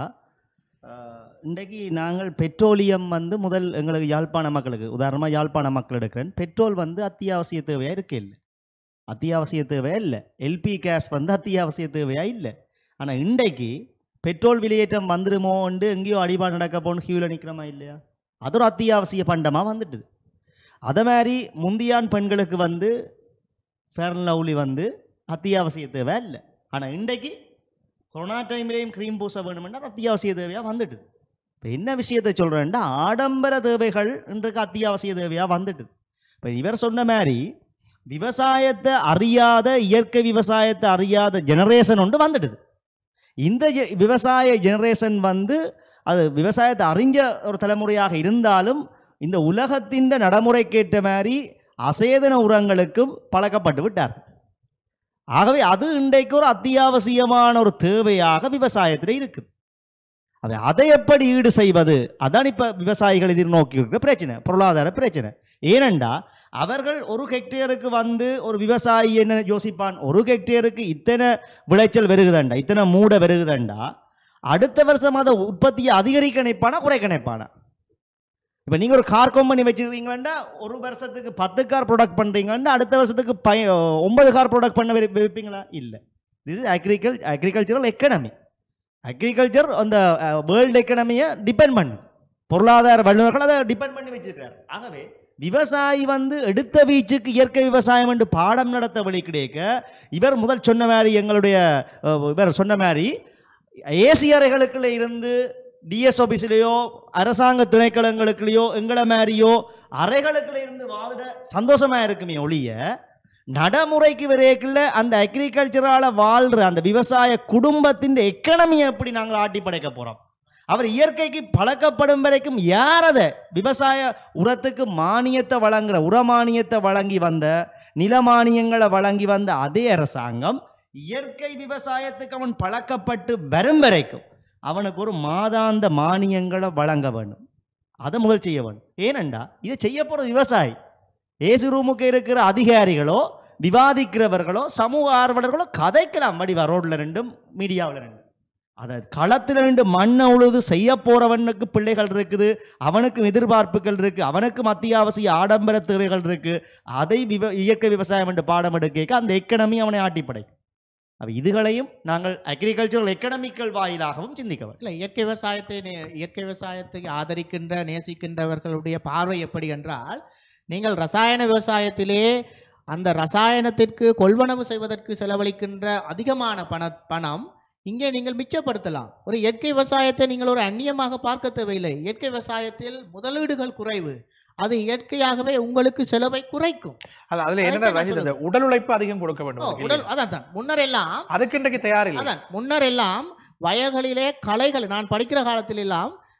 இன்றைக்கு நாங்கள் பெட்ரோலியம் முதல் எங்களுக்கு யாழ்ப்பாண மக்களுக்கு, உதாரணமாக யாழ்ப்பாண மக்கள் எடுக்கிறேன், பெட்ரோல் அத்தியாவசிய தேவையாக இருக்க இல்லை, அத்தியாவசிய தேவையாக இல்லை. எல்பி கேஸ் அத்தியாவசிய தேவையாக இல்லை. ஆனால் இன்றைக்கு பெட்ரோல் விலையேற்றம் வந்துடுமோண்டு எங்கேயோ அடிபாடு நடக்க போன்னு கியூவில் நிற்கிறோமா இல்லையா? அது ஒரு அத்தியாவசிய பண்டமாக வந்துட்டுது. அதை மாதிரி முந்தியான் பெண்களுக்கு ஃபேர் அண்ட் லவ்லி அத்தியாவசிய தேவை இல்லை. ஆனால் இன்றைக்கு கொரோனா டைம்லேயும் க்ரீம் பூச வேணுமென்னா அது அத்தியாவசிய தேவையாக வந்துட்டுது. இப்போ என்ன விஷயத்தை சொல்கிறேன்னா, ஆடம்பர தேவைகள் இன்றைக்கு அத்தியாவசிய தேவையாக வந்துட்டுது. இப்போ இவர் சொன்ன மாதிரி விவசாயத்தை அறியாத, இயற்கை விவசாயத்தை அறியாத ஜெனரேஷன் ஒன்று வந்துடுது. இந்த விவசாய ஜெனரேஷன் அது விவசாயத்தை அறிஞ்ச ஒரு தலைமுறையாக இருந்தாலும் இந்த உலகத்தின் நடைமுறைக்கேற்ற மாதிரி அசேதன உரங்களுக்கும் பழக்கப்பட்டு விட்டார். ஆகவே அது இன்றைக்கு ஒரு அத்தியாவசியமான ஒரு தேவையாக விவசாயத்தில் இருக்குது. அதை எப்படி ஈடு செய்வது, அதான் இப்போ விவசாயிகள் எதிர்நோக்கி இருக்கிற பிரச்சனை, பொருளாதார பிரச்சனை. ஏனெண்டா அவர்கள் ஒரு ஹெக்டேருக்கு ஒரு விவசாயி என்ன யோசிப்பான், ஒரு ஹெக்டேருக்கு இத்தனை விளைச்சல் வருகுதண்டா, இத்தனை மூட வருகுதண்டா, அடுத்த வருஷம் அதை உற்பத்தியை அதிகரிக்க நினைப்பானா குறைக்க நினைப்பானா? இப்போ நீங்கள் ஒரு கார் கம்பெனி வச்சுருக்கீங்களா, ஒரு வருஷத்துக்கு 10 கார் ப்ரொடக்ட் பண்ணுறீங்கன்னா அடுத்த வருஷத்துக்கு 9 கார் ப்ரொடக்ட் பண்ண வைப்பீங்களா? இல்லை. This is agricultural economy. Agriculture அந்த வேர்ல்டு எக்கனமியை டிபெண்ட் பண்ணி, பொருளாதார வல்லுநர்கள் அதை டிபெண்ட் பண்ணி வச்சிருக்காரு. ஆகவே விவசாயி எடுத்த வீச்சுக்கு இயற்கை விவசாயம் என்று பாடம் நடத்த வழி கிடைக்க இவர் முதல் சொன்ன மாதிரி இவர் சொன்ன மாதிரி ஏசி அறைகளுக்குள்ள இருந்து டிஎஸ் ஆஃபீஸ்லேயோ அரசாங்க திணைக்களங்களுக்குள்ளேயோ எங்களை மாதிரியோ அறைகளுக்குள்ள இருந்து வாதிட சந்தோஷமாக இருக்குமே ஒழிய, நடைமுறைக்கு வரைக்குள்ள அந்த அக்ரிகல்ச்சரால் வாழ்கிற அந்த விவசாய குடும்பத்தின் எக்கனமியை எப்படி நாங்கள் ஆட்டி படைக்க போகிறோம்? அவர் இயற்கைக்கு பழக்கப்படும் வரைக்கும் யார் அதை விவசாய உரத்துக்கு மானியத்தை வழங்குற, உரமானியத்தை வழங்கி வந்த, நிலமானியங்களை வழங்கி வந்த அதே அரசாங்கம் இயற்கை விவசாயத்துக்கு அவன் பழக்கப்பட்டு வரும் வரைக்கும் அவனுக்கு ஒரு மாதாந்த மானியங்களை வழங்க வேண்டும். அதை முதல் செய்ய வேண்டும். ஏனெண்டா இதை செய்ய போகிறது விவசாயி. ஏசி ரூமுக்கு இருக்கிற அதிகாரிகளோ விவாதிக்கிறவர்களோ சமூக ஆர்வலர்களோ கதைக்கலாம் வடிவா ரோட்டில் ரெண்டும் மீடியாவில் ரெண்டும். அதை களத்தில் ரெண்டு மண்ணை உழுது செய்ய போகிறவனுக்கு பிள்ளைகள் இருக்குது, அவனுக்கும் எதிர்பார்ப்புகள் இருக்குது, அவனுக்கும் அத்தியாவசிய ஆடம்பர தேவைகள் இருக்குது. அதை இயற்கை விவசாயம் என்று பாடம் எடுக்க அந்த எக்கனமி அவனை ஆட்டிப்படைக்கும். அப்போ இதுகளையும் நாங்கள் அக்ரிகல்ச்சரல் எக்கனமிக்கல் வாயிலாகவும் சிந்திக்க வேண்டும். இல்லை, இயற்கை விவசாயத்தை ஆதரிக்கின்ற நேசிக்கின்றவர்களுடைய பார்வை எப்படி என்றால், நீங்கள் ரசாயன விவசாயத்திலே அந்த ரசாயனத்திற்கு கொள்வனவு செய்வதற்கு செலவழிக்கின்ற அதிகமான பணம் இங்கே நீங்கள் மிச்சப்படுத்தலாம். ஒரு இயற்கை விவசாயத்தை நீங்கள் ஒரு அந்நியமாக பார்க்க தேவையில்லை. இயற்கை விவசாயத்தில் முதலீடுகள் குறைவு, அது இயற்கையாகவே உங்களுக்கு செலவை குறைக்கும். அதுல என்ன உடல் உழைப்பு அதிகம் கொடுக்க வேண்டும். அதான் முன்னரெல்லாம் அதுக்கு இன்றைக்கு தயாரில்லை. அதான் முன்னரெல்லாம் வயல்களிலே களைகள், நான் படிக்கிற காலத்தில் எல்லாம்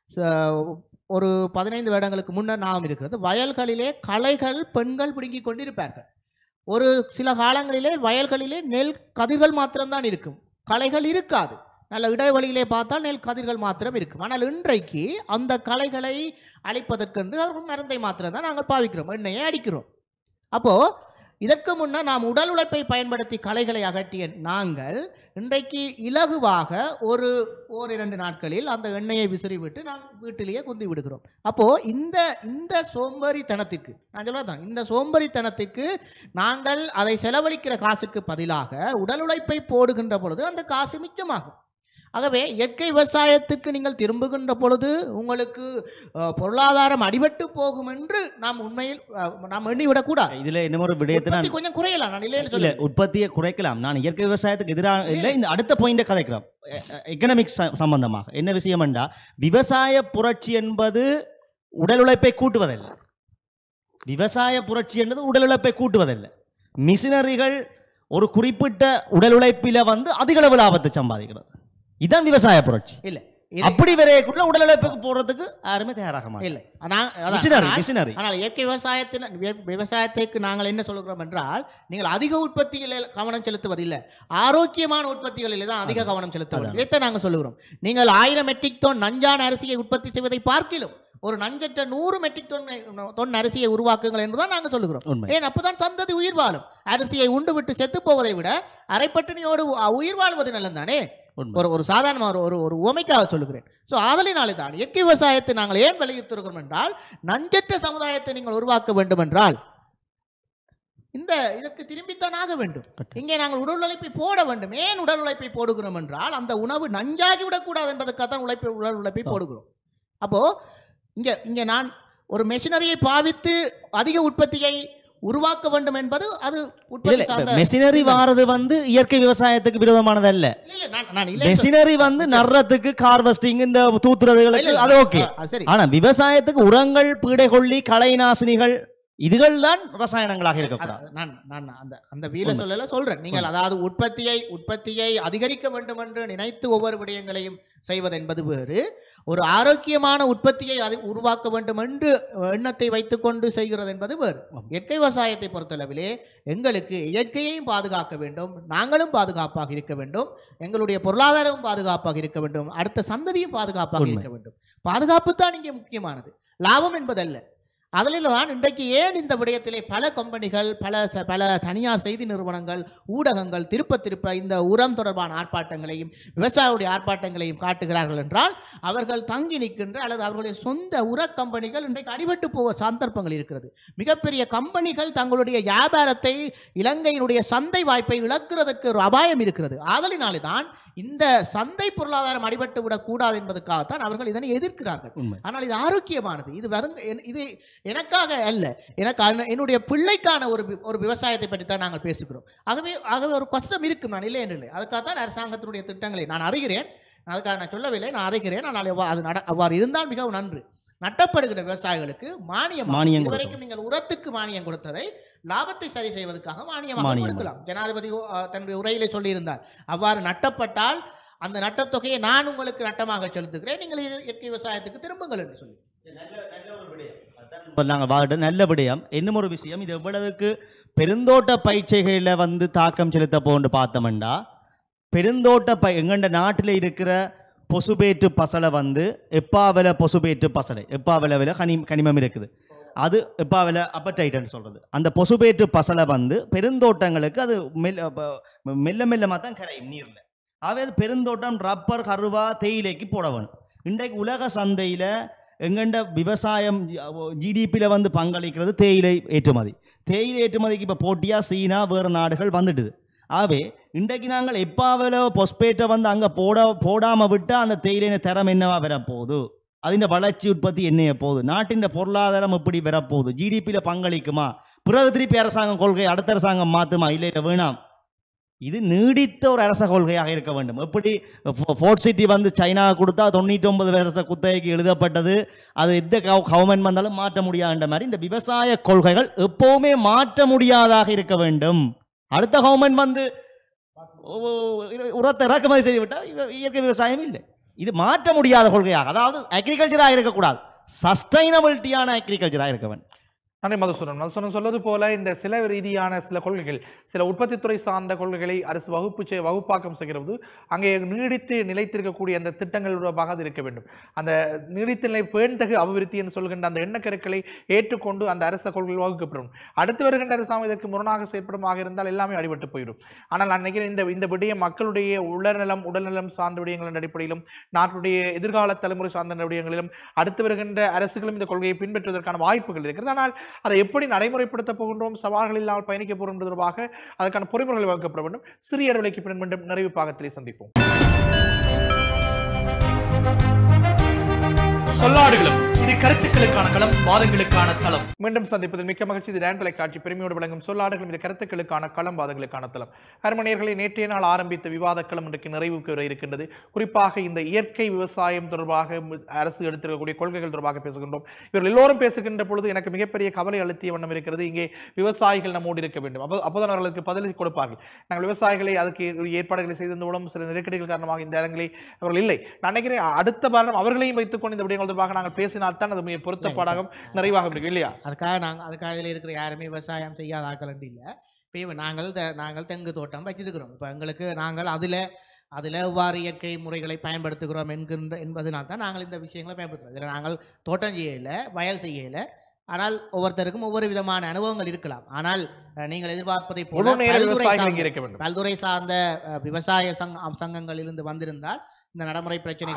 ஒரு 15 வருடங்களுக்கு முன்னர் ஞாபகம் இருக்கிறது. வயல்களிலே களைகள் பெண்கள் பிடுங்கிக் கொண்டிருப்பார்கள். ஒரு சில காலங்களிலே வயல்களிலே நெல் கதிர்கள் மாத்திரம்தான் இருக்கும், களைகள் இருக்காது. நல்ல இடைவெளியிலே பார்த்தால் நெல் கதிர்கள் மாத்திரம் இருக்கும். ஆனால் இன்றைக்கு அந்த களைகளை அழிப்பதற்கென்று அவர்கள் மருந்தை மாத்திரம் தான் நாங்கள் பாவிக்கிறோம், எண்ணெயை அடிக்கிறோம். அப்போது இதற்கு முன்னர் நாம் உடல் உழைப்பை பயன்படுத்தி களைகளை அகற்றிய நாங்கள் இன்றைக்கு இலகுவாக ஒரு 2 நாட்களில் அந்த எண்ணெயை விசிறிவிட்டு நாம் வீட்டிலேயே குந்தி விடுகிறோம். அப்போது இந்த சோம்பேறித்தனத்திற்கு நான் சொல்லதான், இந்த சோம்பேறித்தனத்திற்கு நாங்கள் அதை செலவழிக்கிற காசுக்கு பதிலாக உடல் உழைப்பை போடுகின்ற பொழுது அந்த காசு மிச்சமாகும். ஆகவே இயற்கை விவசாயத்துக்கு நீங்கள் திரும்புகின்ற பொழுது உங்களுக்கு பொருளாதாரம் அடிபட்டு போகும் என்று நாம் உண்மையில் நாம் எண்ணிவிடக்கூடாது. இதுல இன்னொரு விடயத்தை கொஞ்சம் குறையலாம், நான் இல்ல உற்பத்தியை குறைக்கலாம். நான் இயற்கை விவசாயத்துக்கு எதிராக இல்லை, இந்த அடுத்த பாயிண்ட கதைக்கிறோம் எக்கனாமிக்ஸ் சம்பந்தமாக. என்ன விஷயம் என்றா, விவசாய புரட்சி என்பது உடல் உழைப்பை கூட்டுவதல்ல. விவசாய புரட்சி என்பது உடல் உழைப்பை கூட்டுவதல்ல. மிஷினரிகள் ஒரு குறிப்பிட்ட உடல் உழைப்பில அதிக அளவு லாபத்தை சம்பாதிக்கிறது. இதுதான் விவசாய புரட்சி. இல்ல அப்படி வரைக்குள்ள உடல் உழைப்புக்கு போறதுக்கு யாருமே தயாராக இல்லை. ஆனால் இயற்கை விவசாயத்துக்கு நாங்கள் என்ன சொல்கிறோம் என்றால், நீங்கள் அதிக உற்பத்தியில் கவனம் செலுத்துவதில்லை, ஆரோக்கியமான உற்பத்திகளில் தான் அதிக கவனம் செலுத்த வேண்டும். இதைத்தான் நாங்கள் சொல்லுகிறோம். நீங்கள் 1000 மெட்ரிக் டன் நஞ்சான அரிசியை உற்பத்தி செய்வதை பார்க்கிலும் ஒரு நஞ்சற்ற 100 மெட்ரிக் தொன் அரிசியை உருவாக்குங்கள் என்றுதான் நாங்கள் சொல்லுகிறோம். ஏன் அப்பதான் சந்ததி உயிர் வாழும். அரிசியை உண்டு விட்டு செத்து போவதை விட அரைப்பட்டினியோடு உயிர் வாழ்வது நல்லது தானே. ஒரு சாதாரண ஒரு உவமைக்காக சொல்லுகிறேன். ஸோ அதனாலே தான் இயற்கை விவசாயத்தை நாங்கள் ஏன் வலியுறுத்துகிறோம் என்றால், நஞ்சற்ற சமுதாயத்தை நீங்கள் உருவாக்க வேண்டும் என்றால் இதற்கு திரும்பித்தான் ஆக வேண்டும். இங்கே நாங்கள் உடல் உழைப்பை போட வேண்டும். ஏன் உடல் உழைப்பை போடுகிறோம் என்றால், அந்த உணவு நஞ்சாகி விடக்கூடாது என்பதற்காகத்தான் உடல் உழைப்பை போடுகிறோம். அப்போ இங்கே நான் ஒரு மெஷினரியை பாவித்து அதிக உற்பத்தியை உருவாக்க வேண்டும் என்பது அது மெஷினரி வாரது இயற்கை விவசாயத்துக்கு விரோதமானது அல்ல. மெஷினரி நடுறதுக்கு கார்வெஸ்டிங் இந்த தூத்துறதுகளுக்கு அது ஓகே. ஆனா விவசாயத்துக்கு உரங்கள், பீடை கொல்லி, களை நாசினிகள் இதுகள் தான் ரசாயனங்களாக இருக்கக்கூடாது. நான் அந்த வீல சொல்லல சொல்றேன். நீங்கள் அதாவது உற்பத்தியை அதிகரிக்க வேண்டும் என்று நினைத்து ஒவ்வொரு விடயங்களையும் செய்வது என்பது வேறு, ஒரு ஆரோக்கியமான உற்பத்தியை உருவாக்க வேண்டும் என்று எண்ணத்தை வைத்துக்கொண்டு செய்கிறது என்பது வேறு. இயற்கை விவசாயத்தை பொறுத்தளவிலே எங்களுக்கு இயற்கையையும் பாதுகாக்க வேண்டும், நாங்களும் பாதுகாப்பாக இருக்க வேண்டும், எங்களுடைய பொருளாதாரமும் பாதுகாப்பாக இருக்க வேண்டும், அடுத்த சந்ததியும் பாதுகாப்பாக இருக்க வேண்டும். பாதுகாப்பு தான் இங்கே முக்கியமானது, லாபம் என்பதல்ல. அதில் தான் இன்றைக்கு ஏன் இந்த விடயத்திலே பல கம்பெனிகள், பல தனியார் செய்தி நிறுவனங்கள், ஊடகங்கள் திருப்ப இந்த உரம் தொடர்பான ஆர்ப்பாட்டங்களையும் விவசாயிகளுடைய ஆர்ப்பாட்டங்களையும் காட்டுகிறார்கள் என்றால், அவர்கள் தங்கி நிற்கின்ற அல்லது அவர்களுடைய சொந்த உர கம்பெனிகள் இன்றைக்கு அடிபட்டு போக சந்தர்ப்பங்கள் இருக்கிறது. மிகப்பெரிய கம்பெனிகள் தங்களுடைய வியாபாரத்தை, இலங்கையினுடைய சந்தை வாய்ப்பை இழக்கிறதுக்கு ஒரு அபாயம் இருக்கிறது. அதனாலே தான் இந்த சந்தை பொருளாதாரம் அடிபட்டு விடக்கூடாது என்பதற்காகத்தான் அவர்கள் இதனை எதிர்க்கிறார்கள். ஆனால் இது ஆரோக்கியமானது. இது எனக்காக அல்ல, என்னுடைய பிள்ளைக்கான ஒரு விவசாயத்தை பற்றி தான் நாங்கள் பேசுகிறோம். ஆகவே ஒரு கஷ்டம் இருக்கும், நான் இல்லை என்று இல்லை. அதுக்காகத்தான் அரசாங்கத்தினுடைய திட்டங்களை நான் அறிகிறேன், அதுக்காக நான் சொல்லவில்லை, நான் அறிகிறேன். ஆனால் அவ்வாறு இருந்தால் மிகவும் நன்று. நட்டப்படுகிற விவசாயிகளுக்கு மானியம் வரைக்கும் நீங்கள் உரத்துக்கு மானியம் கொடுத்ததை லாபத்தை சரி செய்வதற்காக மானியமாக கொடுக்கலாம். ஜனாதிபதி தன்னுடைய உரையிலே சொல்லியிருந்தார், அவ்வாறு நட்டப்பட்டால் அந்த நட்டத்தொகையை நான் உங்களுக்கு நட்டமாக செலுத்துகிறேன், நீங்கள் இயற்கை விவசாயத்துக்கு திரும்புங்கள் என்று சொல்லி நல்ல விடயம். இன்னும் ஒரு விஷயம், இது எவ்வளவுக்கு பெருந்தோட்ட பயிற்சிகளில் தாக்கம் செலுத்த போன்னு பார்த்தோம்டா, பெருந்தோட்ட எங்கண்ட நாட்டில் இருக்கிற பொசுபேற்று பசலை எப்பாவில பொசுபேற்று பசலை எப்பாவில கனிமம் இருக்குது, அது எப்பாவில அப்படைட்னு சொல்கிறது. அந்த பொசுபேற்று பசலை பெருந்தோட்டங்களுக்கு அது மெல்ல மெல்லமாக தான் கிடையும் நீரில். ஆகவே அது பெருந்தோட்டம் ரப்பர், கருவா, தேயிலைக்கு போட வேணும். இன்றைக்கு உலக சந்தையில் எங்கண்ட விவசாயம் ஜிடிபியில் பங்களிக்கிறது தேயிலை ஏற்றுமதி. தேயிலை ஏற்றுமதிக்கு இப்போ போட்டியாக சீனா வேறு நாடுகள் வந்துடுது. ஆகவே இன்றைக்கு நாங்கள் எப்பாவில பொஸ்பேட்டை அங்கே போடாமல் விட்டால் அந்த தேயிலையின் தரம் என்னவா வரப்போகுது, அதின் வளர்ச்சி உற்பத்தி என்னைய போகுது, நாட்டின் பொருளாதாரம் எப்படி வரப்போகுது, ஜிடிபியில் பங்களிக்குமா, பிறகு திருப்பி அரசாங்கம் கொள்கை அடுத்த அரசாங்கம் மாற்றுமா, இல்லை வேணாம். இது நீடித்த ஒரு அரச கொள்கையாக இருக்க வேண்டும். எப்படி ஃபோர்ட் சிட்டி சைனா கொடுத்தா 99 வருஷ குத்தகைக்கு எழுதப்பட்டது, அது எந்த கவர்மெண்ட் வந்தாலும் மாற்ற முடியாதுன்ற மாதிரி இந்த விவசாய கொள்கைகள் எப்போவுமே மாற்ற முடியாதாக இருக்க வேண்டும். அடுத்த கவர்மெண்ட் உரத்தை இறக்குமதி செய்து விட்டால் இயற்கை விவசாயம் இல்லை. இது மாற்ற முடியாத கொள்கையாக, அதாவது அக்ரிகல்ச்சராக இருக்கக்கூடாது, சஸ்டைனபிலிட்டியான அக்ரிகல்ச்சராக இருக்க வேண்டும். நன்றி மதுசூதன் சொல்வது போல இந்த சில ரீதியான சில கொள்கைகள், சில உற்பத்தித்துறை சார்ந்த கொள்கைகளை அரசு வகுப்பாக்கம் செய்கிறது. அங்கே நீடித்து நிலைத்திருக்கக்கூடிய அந்த திட்டங்கள் தொடர்பாக அது இருக்க வேண்டும். அந்த நீடித்து நிலை பேண்தகு அபிவிருத்தி என்று சொல்கின்ற அந்த எண்ணக்கருக்களை ஏற்றுக்கொண்டு அந்த அரச கொள்கைகள் வகுக்கப்படும். அடுத்து வருகின்ற அரசாங்கம் இதற்கு முரணாக செயற்படுமாக இருந்தால் எல்லாமே அடிபட்டு போயிடும். ஆனால் நான் நினைக்கிறேன் இந்த விடயம் மக்களுடைய உடல்நலம் சார்ந்த விடயங்களின் அடிப்படையிலும் நாட்டுடைய எதிர்கால தலைமுறை சார்ந்த விடயங்களிலும் அடுத்து வருகின்ற அரசுகளும் இந்த கொள்கையை பின்பற்றுவதற்கான வாய்ப்புகள் இருக்கிறது. ஆனால் அதை எப்படி நடைமுறைப்படுத்த போகின்றோம், சவால்கள் இல்லாமல் பயணிக்க போகின்ற தொடர்பாக அதற்கான பொறிமுறைகள் வகுக்கப்பட வேண்டும். சிறிய இடைவெளிக்கு பின் மீண்டும் நிறைவு பாகத்திலே சந்திப்போம். சொல்லாடுகளும் இது கருத்துக்களுக்கான களம், வாதங்களுக்கான தளம். மீண்டும் சந்திப்பதில் மிக்க மகிழ்ச்சி. இது டேன் தொலைக்காட்சி பெருமையோடு வழங்கும் சொல்லாடுகளும் இது கருத்துக்களுக்கான களம், வாதங்களுக்கான தளம். அருமணியர்களை நேற்றைய நாள் ஆரம்பித்த விவாத களம் இன்றைக்கு நிறைவுக்கு வர இருக்கின்றது. குறிப்பாக இந்த இயற்கை விவசாயம் தொடர்பாக அரசு எடுத்திருக்கக்கூடிய கொள்கைகள் தொடர்பாக பேசுகின்றோம். இவர்கள் எல்லோரும் பேசுகின்ற பொழுது எனக்கு மிகப்பெரிய கவலை அழுத்திய வண்ணம் இருக்கிறது. இங்கே விவசாயிகள் நம்மோடு இருக்க வேண்டும், அப்போதான் அவர்களுக்கு பதிலை கொடுப்பார்கள். நாங்கள் விவசாயிகளை அதுக்கு ஏற்பாடுகளை செய்ததன் மூலம் சில நெருக்கடிகள் காரணமாக இந்த இடங்களை அவர்கள் இல்லை. நான் நினைக்கிறேன் அடுத்த வாரம் அவர்களையும் வைத்துக் கொண்டு இந்த விடயங்கள் தொடர்பாக நாங்கள் பேசினால் தான் அது மிக பொருத்தப்பாடாக நிறைவாக இருக்கும் இல்லையா? அதுக்காக இதில் இருக்கிற யாருமே விவசாயம் செய்யாத ஆக்கள் இல்லை. இப்போ நாங்கள் தெங்கு தோட்டம் வச்சிருக்கிறோம். இப்போ எங்களுக்கு நாங்கள் அதில் எவ்வாறு இயற்கை முறைகளை பயன்படுத்துகிறோம் என்பதனால் தான் நாங்கள் இந்த விஷயங்களை பயன்படுத்துகிறோம். இதில் நாங்கள் தோட்டம் செய்யலை, வயல் செய்யலை. ஆனால் ஒவ்வொருத்தருக்கும் ஒவ்வொரு விதமான அனுபவங்கள் இருக்கலாம். ஆனால் நீங்கள் எதிர்பார்ப்பதை போல பல்துறை சார்ந்த விவசாய சங்கங்களிலிருந்து வந்திருந்தால் இந்த நடைமுறை பிரச்சனை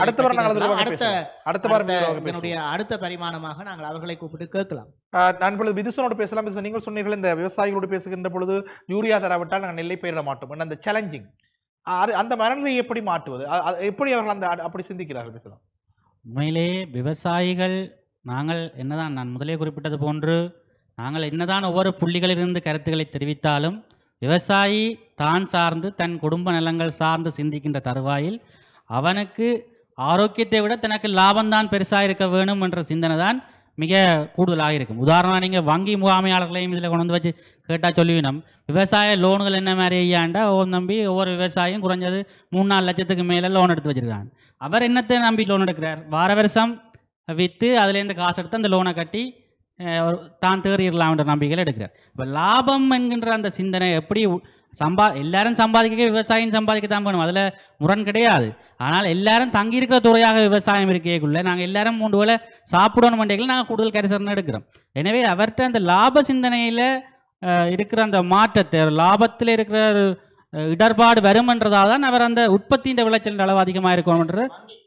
அடுத்த பரிமாணமாக நாங்கள் அவர்களை கூப்பிட்டு கேட்கலாம். நான் இப்பொழுது விதுசனோடு பேசலாம். நீங்கள் சொன்னீர்கள் இந்த விவசாயிகளோடு பேசுகின்ற பொழுது யூரியா தராவிட்டால் நாங்கள் நெல்லை பயிரிட மாட்டோம். அந்த சேலஞ்சிங் அந்த மனநிலை எப்படி மாற்றுவது, எப்படி அவர்கள் அந்த அப்படி சிந்திக்கிறார்கள் பேசலாம்? உண்மையிலே விவசாயிகள் நாங்கள் என்னதான் நான் முதலே குறிப்பிட்டது போன்று நாங்கள் என்னதான் ஒவ்வொரு புள்ளிகளிலிருந்து கருத்துக்களை தெரிவித்தாலும் விவசாயி தான் சார்ந்து தன் குடும்ப நலங்கள் சார்ந்து சிந்திக்கின்ற தருவாயில் அவனுக்கு ஆரோக்கியத்தை விட தனக்கு லாபம்தான் பெருசாக இருக்க வேணும் என்ற சிந்தனை தான் மிக கூடுதலாக இருக்கும். உதாரணம் நீங்கள் வங்கி முகாமையாளர்களையும் இதில் கொண்டு வந்து வச்சு கேட்டால் சொல்லுவினோம், விவசாய லோன்கள் என்ன மாதிரி ஐயாண்டா நம்பி ஒவ்வொரு விவசாயியும் குறைஞ்சது 3-4 லட்சத்துக்கு மேலே லோன் எடுத்து வச்சுருக்காங்க. அவர் என்னத்தை நம்பி லோன் எடுக்கிறார்? வார வருஷம் விற்று அதுலேருந்து காசு எடுத்து அந்த லோனை கட்டி தான் தேறிடலாம்ன்ற நம்பிக்கையில் எடுக்கிறார். இப்போ லாபம் என்கின்ற அந்த சிந்தனை எப்படி எல்லாரும் சம்பாதிக்க விவசாயம் சம்பாதிக்க தான் வேணும், அதில் முரண் கிடையாது. ஆனால் எல்லாரும் தங்கியிருக்கிற துறையாக விவசாயம் இருக்கக்குள்ள நாங்கள் எல்லாரும் 3 வேளை சாப்பிடணும் மண்டைகள் நாங்கள் கூடுதல் கரிசனை எடுக்கிறோம். எனவே அவர்கிட்ட அந்த லாப சிந்தனையில் இருக்கிற அந்த மாற்றத்தை, லாபத்தில் இருக்கிற இடர்பாடு வரும்ன்றதால் தான் அவர் அந்த உற்பத்தியின் விளைச்சல் அளவு அதிகமாக இருக்கணும்ன்றது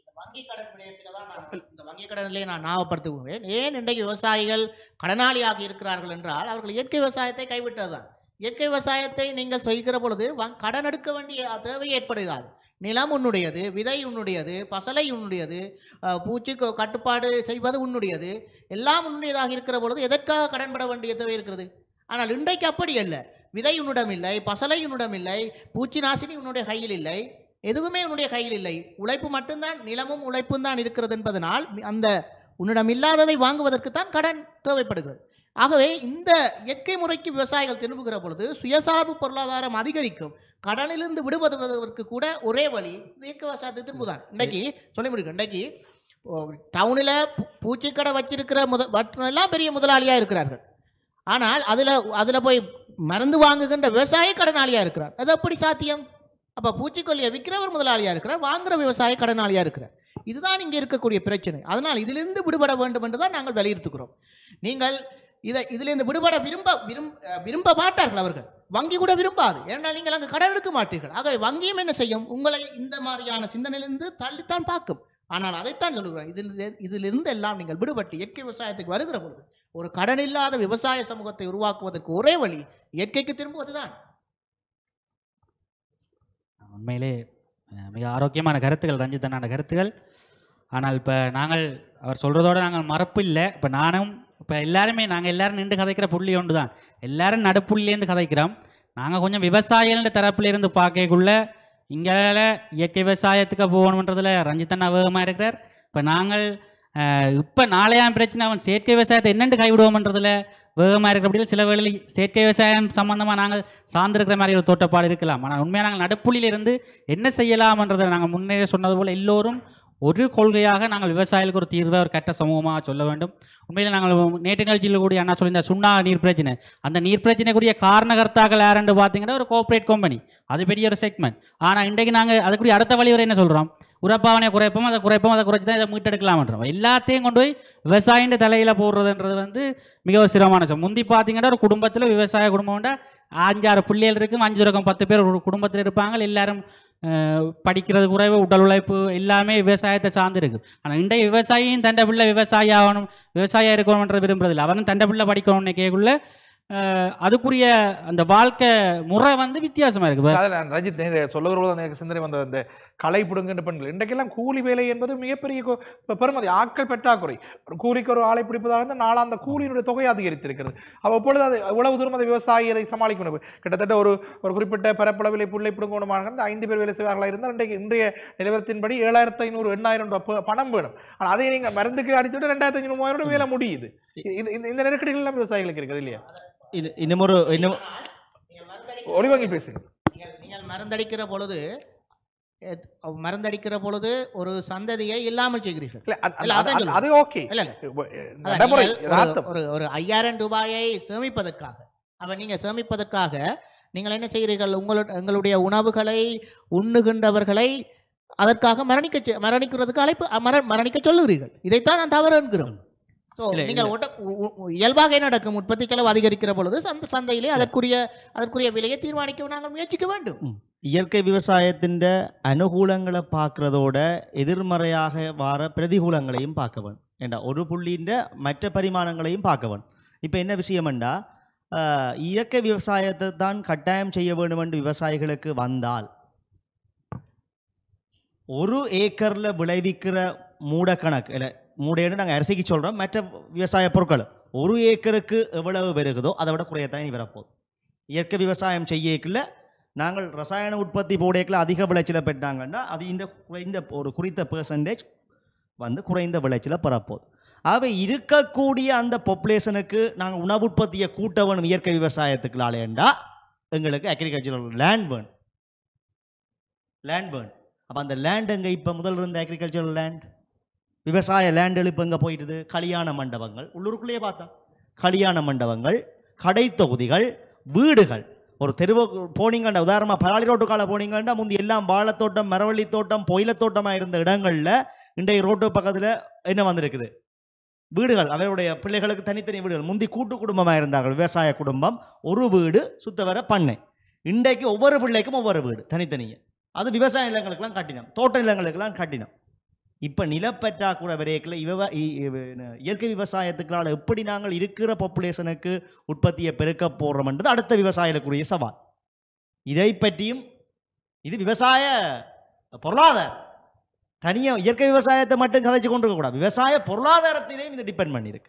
வங்கி கடனிலே நான் ஞாபகப்படுத்துகிறேன். ஏன் இன்றைக்கு விவசாயிகள் கடனாளியாக இருக்கிறார்கள் என்றால் அவர்கள் இயற்கை விவசாயத்தை கைவிட்டதுதான். இயற்கை விவசாயத்தை நீங்கள் செய்கிற பொழுது கடன் எடுக்க வேண்டிய தேவை ஏற்படுகிறது. நிலம் உன்னுடையது, விதை உன்னுடையது, பசலை உன்னுடையது, பூச்சி கட்டுப்பாடு செய்வது உன்னுடையது, எல்லாம் உன்னுடையதாக இருக்கிற பொழுது எதற்காக கடன்பட வேண்டிய தேவை இருக்கிறது? ஆனால் இன்றைக்கு அப்படி அல்ல. விதை உன்னிடம் இல்லை, பசலை உன்னிடம் இல்லை, பூச்சி நாசினி உன்னுடைய கையில் இல்லை, எதுவுமே உன்னுடைய கையில் இல்லை. உழைப்பு மட்டும்தான், நிலமும் உழைப்பும் தான் இருக்கிறது என்பதனால் அந்த உன்னிடம் இல்லாததை வாங்குவதற்கு தான் கடன் தேவைப்படுகிறது. ஆகவே இந்த இயற்கை முறைக்கு விவசாயிகள் திரும்புகிற பொழுது சுயசார்பு பொருளாதாரம் அதிகரிக்கும். கடனிலிருந்து விடுபடுவதற்கு கூட ஒரே வழி இயற்கை விவசாயத்தை திரும்புதான். இன்றைக்கு சொல்ல முடியும், இன்றைக்கு டவுனில் பூச்சிக்கடை வச்சிருக்கிற எல்லாம் பெரிய முதலாளியாக இருக்கிறார்கள். ஆனால் அதில் போய் மருந்து வாங்குகின்ற விவசாய கடனாளியாக இருக்கிறார். அது எப்படி சாத்தியம்? அப்போ பூச்சிக்கொல்லியை விற்கிறவர் முதலாளியாக இருக்கிறார், வாங்குகிற விவசாய கடனாளியாக இருக்கிறார். இதுதான் இங்கே இருக்கக்கூடிய பிரச்சனை. அதனால் இதிலிருந்து விடுபட வேண்டும் என்று தான் நாங்கள் வலியுறுத்துகிறோம். நீங்கள் இதிலிருந்து விடுபட விரும்ப மாட்டார்கள் அவர்கள். வங்கி கூட விரும்பாது. ஏன்னால் நீங்கள் அங்கே கடன் எடுக்க மாட்டீர்கள். ஆகவே வங்கியும் என்ன செய்யும்? உங்களை இந்த மாதிரியான சிந்தனையிலிருந்து தள்ளித்தான் பார்க்கும். ஆனால் அதைத்தான் சொல்லுகிறோம், இதிலிருந்து எல்லாம் நீங்கள் விடுபட்டு இயற்கை விவசாயத்துக்கு வருகிற பொழுது ஒரு கடன் இல்லாத விவசாய சமூகத்தை உருவாக்குவதற்கு ஒரே வழி இயற்கைக்கு திரும்புவதுதான். உண்மையிலே மிக ஆரோக்கியமான கருத்துக்கள், ரஞ்சித்தனான கருத்துக்கள். ஆனால் இப்போ நாங்கள் அவர் சொல்கிறதோடு நாங்கள் மறப்பு இல்லை. இப்போ இப்போ நாங்கள் எல்லாரும் நின்று கதைக்கிற புள்ளி ஒன்று தான். எல்லாரும் நடுப்புள்ளிலேருந்து கதைக்கிறோம். நாங்கள் கொஞ்சம் விவசாயிகள் தரப்பிலிருந்து பார்க்கக்குள்ள இங்கே இயற்கை விவசாயத்துக்கு போகணுன்றதில் ரஞ்சித்தன் வேகமாக இருக்கிறார். இப்போ நாங்கள் இப்போ நாளையாம் பிரச்சனை அவன் செயற்கை விவசாயத்தை என்னென்று கைவிடுவோம்ன்றதில் வேகமாக இருக்கிற அப்படியில் சில வேளையில் செயற்கை விவசாயம் சம்பந்தமாக நாங்கள் சார்ந்திருக்கிற மாதிரி ஒரு தோட்டப்பாடு இருக்கலாம். ஆனால் உண்மையாக நாங்கள் நடுப்புள்ளியிலிருந்து என்ன செய்யலாம்ன்றதை நாங்கள் முன்னே சொன்னது போல் எல்லோரும் ஒரு கொள்கையாக நாங்கள் விவசாயிகளுக்கு ஒரு தீர்வை ஒரு கட்ட சமூகமாக சொல்ல வேண்டும். உண்மையில் நாங்கள் நேற்று நிகழ்ச்சியில் கூடிய அண்ணா சொல்லியிருந்த சுண்ணா நீர் பிரச்சனை, அந்த நீர் பிரச்சனைக்குரிய காரணகர்த்தாக்கள் யாருன்னு பார்த்தீங்கன்னா ஒரு கோஆப்ரேட் கம்பெனி, அது பெரிய ஒரு செக்மெண்ட். ஆனால் இன்றைக்கு நாங்கள் அதுக்குரிய அடுத்த வழிவரை என்ன சொல்கிறோம், உரப்பாவனை குறைப்போம், அதை குறைச்சி தான் இதை மீட்டெடுக்கலாம்ன்றோம். எல்லாத்தையும் கொண்டு போய் விவசாயின்ற தலையில் போடுறதுன்றது வந்து மிக ஒரு சிரமமான விஷயம். முந்தி பார்த்தீங்கன்னா ஒரு குடும்பத்தில் விவசாய குடும்பம் 5-6 பிள்ளைகள் இருக்கும், 5 ரகம் 10 பேர் ஒரு குடும்பத்தில் இருப்பாங்க. எல்லாரும் படிக்கிறது குறைவு, உடல் உழைப்பு எல்லாமே விவசாயத்தை சார்ந்து இருக்கு. ஆனால் இன்றைய விவசாயியும் தண்டை பிள்ளை விவசாயி ஆகணும், விவசாயியாக இருக்கணும்ன்றது விரும்புறதில்லை. அவனும் தண்டை பிள்ளை படிக்கணும்னு கேட்குள்ள அதுக்குரிய அந்த வாழ்க்கை முறை வந்து வித்தியாசமா இருக்கு. அதில் ரஜித் சொல்லுகிறபோது அந்த சிந்தனை வந்த அந்த களை பிடுங்கின்ற பெண்கள் இன்றைக்கெல்லாம் கூலி வேலை என்பது மிகப்பெரிய பெருமதி. ஆட்கள் பெற்றாக்குறை, ஒரு கூலிக்கு ஒரு ஆளை பிடிப்பதாக இருந்தால் நாளா அந்த கூலியினுடைய தொகை அதிகரித்திருக்கிறது. அப்போ அப்பொழுது அது எவ்வளவு தூரம் அந்த விவசாயிகளை சமாளிக்கணும். கிட்டத்தட்ட ஒரு குறிப்பிட்ட பரப்பளவிலை புள்ளை பிடுங்கணுமாக 5 பேர் வேலை செய்வார்களாக இருந்தால் இன்றைய நிலவரத்தின்படி 7,500-8,000 ரூபாய் பணம் வேணும். ஆனால் அதை நீங்கள் மருந்துக்கு அடித்துவிட்டு 2,500-3,000 வேலை முடியுது. இந்த நெருக்கடிகள் எல்லாம் விவசாயிகளுக்கு இருக்குது இல்லையா? இன்னும் ஒளிவங்கி பேசுங்க. நீங்கள் மருந்தடிக்கிற பொழுது ஒரு சந்ததியை இல்லாமல் செய்கிறீர்கள். அது ஓகே. ஒரு 5,000 ரூபாயை சேமிப்பதற்காக, அப்ப நீங்க சேமிப்பதற்காக நீங்கள் என்ன செய்கிறீர்கள், எங்களுடைய உணவுகளை உண்ணுகின்றவர்களை அதற்காக மரணிக்கிறதுக்கு மரணிக்க சொல்லுகிறீர்கள். இதைத்தான் நான் தவறு என்கிறோம். இயல்பாக நடக்கும் உற்பத்தி செலவு அதிகரிக்கிற பொழுது சந்தையிலே அதற்குரிய விலையை தீர்மானிக்க நாங்கள் முயற்சிக்க வேண்டும். இயற்கை விவசாயத்தின் அனுகூலங்களை பார்க்கறதோட எதிர்மறையாக வர பிரதிகூலங்களையும் பார்க்க வேண்டும். ஏண்டா ஒரு புள்ளின்ற மற்ற பரிமாணங்களையும் பார்க்க வேண்டும். இப்போ என்ன விஷயம்டா, இயற்கை விவசாயத்தை தான் கட்டாயம் செய்ய வேண்டும் என்று விவசாயிகளுக்கு வந்தால், 1 ஏக்கரில் விளைவிக்கிற மூடக்கணக்கு இல்லை, மூடைன்னு நாங்கள் அரிசிக்கு சொல்கிறோம், மற்ற விவசாய பொருட்கள் 1 ஏக்கருக்கு எவ்வளவு பெருகுதோ அதை விட குறையத்தான் இனி வரப்போகுது. இயற்கை விவசாயம் செய்யக்குள்ள நாங்கள் ரசாயன உற்பத்தி போடைக்குள்ள அதிக விளைச்சலை பெற்றாங்கன்னா அது இந்த குறைந்த ஒரு குறித்த பெர்சன்டேஜ் குறைந்த விளைச்சலை பெறப்போகுது. அவை இருக்கக்கூடிய அந்த பாப்புலேஷனுக்கு நாங்கள் உணவு உற்பத்தியை கூட்ட வேணும் இயற்கை விவசாயத்துக்குள்ளாலேண்டா எங்களுக்கு அக்ரிகல்ச்சரல் லேண்ட் வேணும். அப்போ அந்த லேண்ட் எங்கே இப்போ முதல் இருந்த அக்ரிகல்ச்சரல் லேண்ட், விவசாய லேண்டுகள் இப்போ எங்கே போயிட்டுது? கல்யாண மண்டபங்கள், உள்ளூருக்குள்ளேயே பார்த்தா கல்யாண மண்டபங்கள், கடை தொகுதிகள், வீடுகள். ஒரு தெருவு போனீங்கண்டா, உதாரணமாக பலாளி ரோட்டுக்கால போனீங்கன்னா முந்தி எல்லாம் வாழைத்தோட்டம், மரவள்ளி தோட்டம், பொயிலத்தோட்டமாக இருந்த இடங்களில் இன்றைய ரோட்டு பக்கத்தில் என்ன வந்திருக்குது? வீடுகள். அவருடைய பிள்ளைகளுக்கு தனித்தனி வீடுகள். முந்தி கூட்டு குடும்பமாக இருந்தார்கள், விவசாய குடும்பம், ஒரு வீடு சுத்த வர பண்ணை. இன்றைக்கு ஒவ்வொரு பிள்ளைக்கும் ஒவ்வொரு வீடு தனித்தனியே. அது விவசாய நிலங்களுக்கெல்லாம் கட்டினம், தோட்ட நிலங்களுக்கெல்லாம் கட்டினம். இப்போ நிலப்பற்றாக்குறை வரையக்கில் இயற்கை விவசாயத்துக்களால் எப்படி நாங்கள் இருக்கிற பாப்புலேஷனுக்கு உற்பத்தியை பெருக்க போடுறோம்ன்றது அடுத்த விவசாயிகளுக்குரிய சவால். இதை பற்றியும் இது விவசாய பொருளாதாரம், தனியாக இயற்கை விவசாயத்தை மட்டும் கதைச்சு கொண்டு இருக்கக்கூடாது, விவசாய பொருளாதாரத்திலேயும் இது டிபெண்ட் பண்ணியிருக்கு.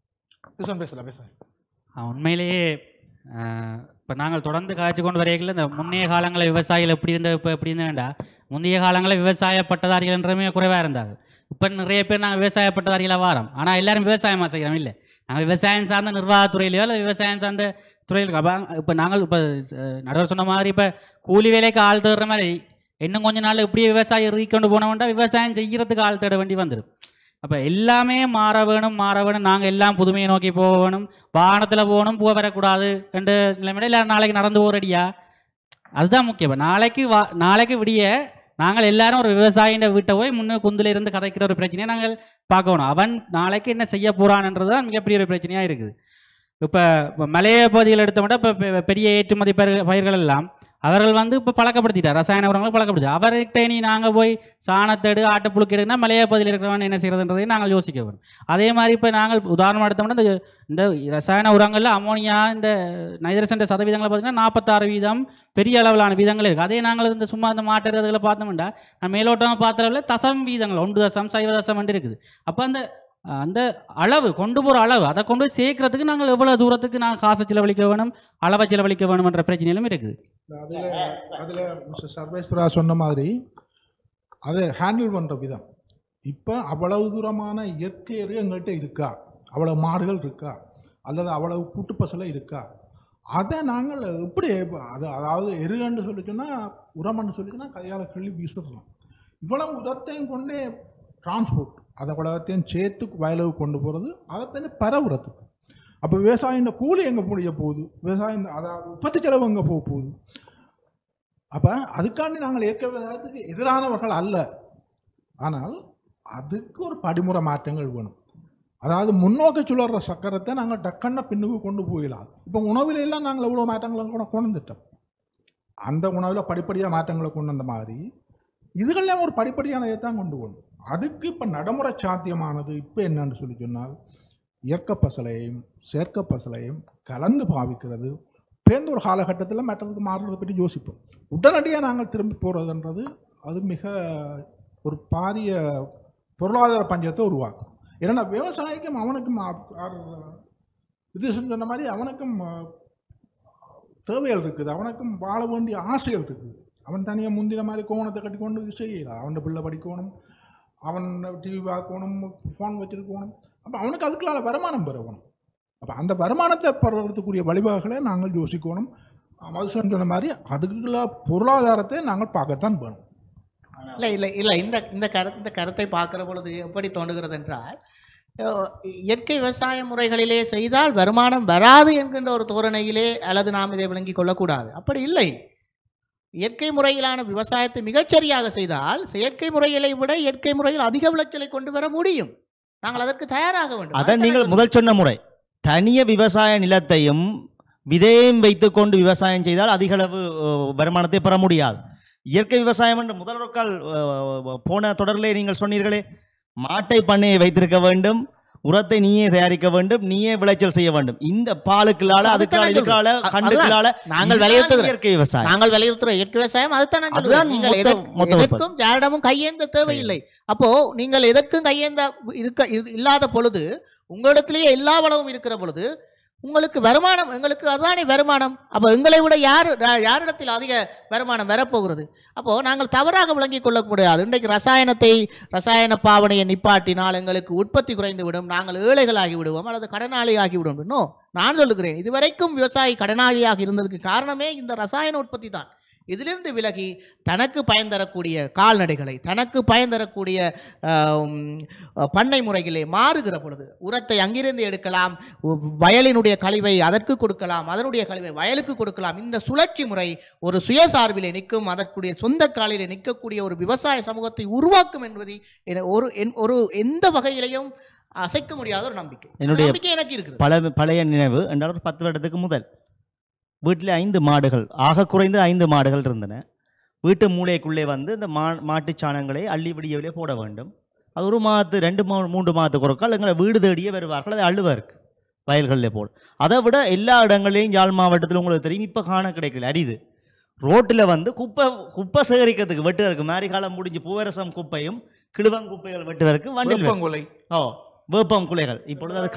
உண்மையிலேயே இப்போ நாங்கள் தொடர்ந்து காய்ச்சி கொண்டு வரையில் இந்த முன்னைய காலங்களில் விவசாயிகள் எப்படி இருந்த இப்போ எப்படி இருந்த வேண்டாம். முந்தைய காலங்களில் விவசாய பட்டதாரிகள் என்றமே குறைவாக இருந்தாங்க. இப்போ நிறைய பேர் நாங்கள் விவசாய பட்டதாரிகளாக வாரோம். ஆனால் எல்லாரும் விவசாயமாக செய்கிறோம் இல்லை, நாங்கள் விவசாயம் சார்ந்த நிர்வாகத்துறையிலையோ அல்லது விவசாயம் சார்ந்த துறையில். இப்போ நாங்கள் இப்போ நடுவர் சொன்ன மாதிரி இப்போ கூலி வேலைக்கு ஆள் தேடுற மாதிரி இன்னும் கொஞ்ச நாள் இப்படியே விவசாயம் ரீக்கொண்டு போனோம்னா விவசாயம் செய்கிறதுக்கு ஆள் தேட வேண்டி வந்துடும். அப்போ எல்லாமே மாற வேணும். நாங்கள் எல்லாம் புதுமையை நோக்கி போக வேணும், வாகனத்தில் போகணும், போக வரக்கூடாது என்ற நிலைமையில எல்லாரும் நாளைக்கு நடந்து போகிறடியா, அதுதான் முக்கியம். நாளைக்கு விடிய நாங்கள் எல்லாரும் ஒரு விவசாயின்ற வீட்டை போய் முன்னே குந்தில இருந்து கதைக்கிற ஒரு பிரச்சனையை நாங்கள் பார்க்கணும். அவன் நாளைக்கு என்ன செய்ய போகிறான்ன்றது தான் மிகப்பெரிய ஒரு பிரச்சனையாக இருக்குது. இப்போ மலைய பகுதிகள் எடுத்தோம்னா இப்போ பெரிய ஏற்றுமதி பயிர்கள் எல்லாம் அவர்கள் இப்போ பழக்கப்படுத்திட்டார், ரசாயன உரங்களை பழக்கப்படுத்தி. அவர்கிட்ட நீ நாங்கள் போய் சாணத்தேடு ஆட்டுப்புழுக்கு எடுனா மலைய பகுதியில் இருக்கிறவன் என்ன செய்யறதுன்றதையும் நாங்கள் யோசிக்க வேணும். அதே மாதிரி இப்போ நாங்கள் உதாரணம் எடுத்தோம்னா இந்த ரசாயன உரங்களில் அமோனியா இந்த நைட்ரஜன் சதவீதங்களை பார்த்தீங்கன்னா 46% பெரிய அளவிலான வீதங்கள் இருக்குது. அதே நாங்கள் இந்த சும்மா இந்த மாட்டுறதுகளை பார்த்தோம்னா நான் மேலோட்டமாக பார்த்த அளவில் தசம் வீதங்கள் 1.0 இருக்குது. அப்போ அந்த அளவு கொண்டு போகிற அளவு அதை கொண்டு போய் சேர்க்கறதுக்கு நாங்கள் எவ்வளோ தூரத்துக்கு நாங்கள் காசை செலவழிக்க வேணும், அளவை செலவழிக்க வேணும்ன்ற பிரச்சனையிலும் இருக்குது. அதில் மிஸ்டர் சர்வேஸ்வரா சொன்ன மாதிரி அதை ஹேண்டில் பண்ணுற விதம். இப்போ அவ்வளவு தூரமான இயற்கை எங்கள்கிட்ட இருக்கா, அவ்வளவு மாடுகள் இருக்கா, அல்லது அவ்வளவு கூட்டுப்பசலை இருக்கா, அதை நாங்கள் எப்படி அதாவது எருகன்னு சொல்லிச்சுன்னா உரம்னு சொல்லிச்சுன்னா கையால் கிள்ளி வீசிடலாம். இவ்வளவு உரத்தையும் கொண்டே டிரான்ஸ்போர்ட் அதை உலகத்தையும் சேர்த்து வயலுக்கு கொண்டு போகிறது அதை வந்து பரவுறதுக்கு. அப்போ விவசாயம் கூலி எங்கே முடிய போகுது, விவசாயம் அதாவது உற்பத்தி செலவு எங்கே போக போகுது. அப்போ அதுக்காண்டி நாங்கள் இயற்கை விவசாயத்துக்கு எதிரானவர்கள் அல்ல, ஆனால் அதுக்கு ஒரு படிமுறை மாற்றங்கள் வேணும். அதாவது முன்னோக்கி சுழற சக்கரத்தை நாங்கள் டக்குன்னு பின்னுக்கு கொண்டு போயிடலாம். இப்போ உணவுலையெல்லாம் நாங்கள் எவ்வளோ மாற்றங்களை கூட கொண்டு வந்துட்டோம். அந்த உணவில் படிப்படியாக மாற்றங்களை கொண்டு வந்த மாதிரி இதுகள்லாம் ஒரு படிப்படியானதை தான் கொண்டு போகணும். அதுக்கு இப்போ நடைமுறை சாத்தியமானது இப்போ என்னன்னு சொல்லி சொன்னால் இயற்கை பசலையும் செயற்கை பசலையும் கலந்து பாவிக்கிறது. பேருந்து ஒரு காலகட்டத்தில் மற்றதுக்கு மாறுறதை பற்றி யோசிப்போம். உடனடியாக நாங்கள் திரும்பி போகிறதுன்றது அது மிக ஒரு பாரிய பொருளாதார பஞ்சத்தை உருவாக்கும். ஏன்னா விவசாயிக்கும் அவனுக்கும் இது சொன்ன மாதிரி அவனுக்கும் தேவைகள் இருக்குது, அவனுக்கும் வாழ வேண்டிய ஆசைகள் இருக்குது. அவன் தனியாக முந்தின மாதிரி கோவணத்தை கட்டி கொண்டு இது செய்யலாம். அவன் பிள்ளை படிக்கணும், அவன் டிவி பார்க்கணும், ஃபோன் வச்சுருக்கணும். அப்போ அவனுக்கு அதுக்குள்ள வருமானம் பெறணும். அப்போ அந்த வருமானத்தை பெறறதுக்குரிய வழிவகைகளை நாங்கள் யோசிக்கணும். மதுசன் சொன்ன மாதிரி அதுக்குள்ள பொருளாதாரத்தை நாங்கள் பார்க்கத்தான் வேணும். இல்லை இல்லை இல்லை இந்த கருத்தை பார்க்குற பொழுது எப்படி தோன்றுகிறது என்றால், இயற்கை விவசாய முறைகளிலே செய்தால் வருமானம் வராது என்கின்ற ஒரு தோரணையிலே அல்லது நாம் இதை விளங்கி கொள்ளக்கூடாது. அப்படி இல்லை. இயற்கை முறையிலான விவசாயத்தை மிகச்சரியாக செய்தால் செயற்கை முறைகளை விட இயற்கை முறையில் அதிக விளைச்சலை கொண்டு வர முடியும். நாங்கள் அதற்கு தயாராக வேண்டும். அதான் நீங்கள் முதல் சொன்ன முறை. தனிய விவசாய நிலத்தையும் விதையையும் வைத்துக்கொண்டு விவசாயம் செய்தால் அதிக அளவு வருமானத்தை பெற முடியாது. இயற்கை விவசாயம் என்று முதல்வர்கள் போன தொடரிலே நீங்கள் சொன்னீர்களே, மாட்டை பண்ணையை வைத்திருக்க வேண்டும், உரத்தை நீயே தயாரிக்க வேண்டும், நீயே விளைச்சல் செய்ய வேண்டும். இந்த பாலுக்குள்ளால அதுக்கால இதுக்கால கண்டுகளால நாங்கள் வலியுறுத்துகிற இயற்கை விவசாயம், நாங்கள் வலியுறுத்துகிற இயற்கை விவசாயம் அதுதான் நாங்கள் நீங்கள் எதற்கும் யாரிடமும் கையேந்த தேவையில்லை. அப்போ நீங்கள் எதற்கும் கையேந்த இல்லாத பொழுது, உங்களிடத்திலேயே எல்லா வளமும் இருக்கிற பொழுது உங்களுக்கு வருமானம், எங்களுக்கு அதுதானே வருமானம். அப்போ எங்களை விட யாரிடத்தில் அதிக வருமானம் வரப்போகிறது? அப்போது நாங்கள் தவறாக விளங்கிக் கொள்ள முடியாது. இன்றைக்கு ரசாயன பாவனையை நிப்பாட்டினால் எங்களுக்கு உற்பத்தி குறைந்து விடும், நாங்கள் ஏழைகளாகி விடுவோம் அல்லது கடனாளி ஆகிவிடும். இன்னும் நான் சொல்லுகிறேன், இதுவரைக்கும் விவசாயி கடனாளியாக இருந்ததுக்கு காரணமே இந்த ரசாயன உற்பத்தி தான். இதிலிருந்து விலகி தனக்கு பயன் தரக்கூடிய கால்நடைகளை, தனக்கு பயன் தரக்கூடிய பண்ணை முறைகளே மாறுகிற பொழுது உரத்தை அங்கிருந்து எடுக்கலாம், வயலினுடைய கழிவை அதற்கு கொடுக்கலாம், அதனுடைய கழிவை வயலுக்கு கொடுக்கலாம். இந்த சுழற்சி முறை ஒரு சுயசார்பிலே நிற்கும், அதற்குரிய சொந்த காலிலே நிற்கக்கூடிய ஒரு விவசாய சமூகத்தை உருவாக்கும் என்பது ஒரு எந்த வகையிலையும் அசைக்க முடியாத ஒரு நம்பிக்கை. நம்பிக்கை எனக்கு இருக்குது. பழைய நினைவு என்றால் 10 வருடத்துக்கு முதல் வீட்டில் 5 மாடுகள், ஆக குறைந்து 5 மாடுகள் இருந்தன. வீட்டு மூளைக்குள்ளே வந்து இந்த மாட்டுச் சாணங்களை அள்ளி விடியவிலே போட வேண்டும். அது 1 மாதத்து 2 3 மாதத்துக்கு ஒருக்கால் எங்களை வீடு தேடியே வருவார்கள். அது அழுவாருக்கு வயல்களில் போடும். அதை விட எல்லா இடங்களையும் யாழ் மாவட்டத்தில் உங்களுக்கு தெரியும், இப்போ காண கிடைக்கல, அரிது. ரோட்டில் வந்து குப்பை சேகரிக்கிறதுக்கு வெட்டுவதற்கு மாரி காலம் முடிஞ்சு பூவரசம் குப்பையும் கிழுவங்குப்பைகள் வெட்டுவதற்கு வண்டில் வேப்பம் குலைகள் இப்பொழுது அது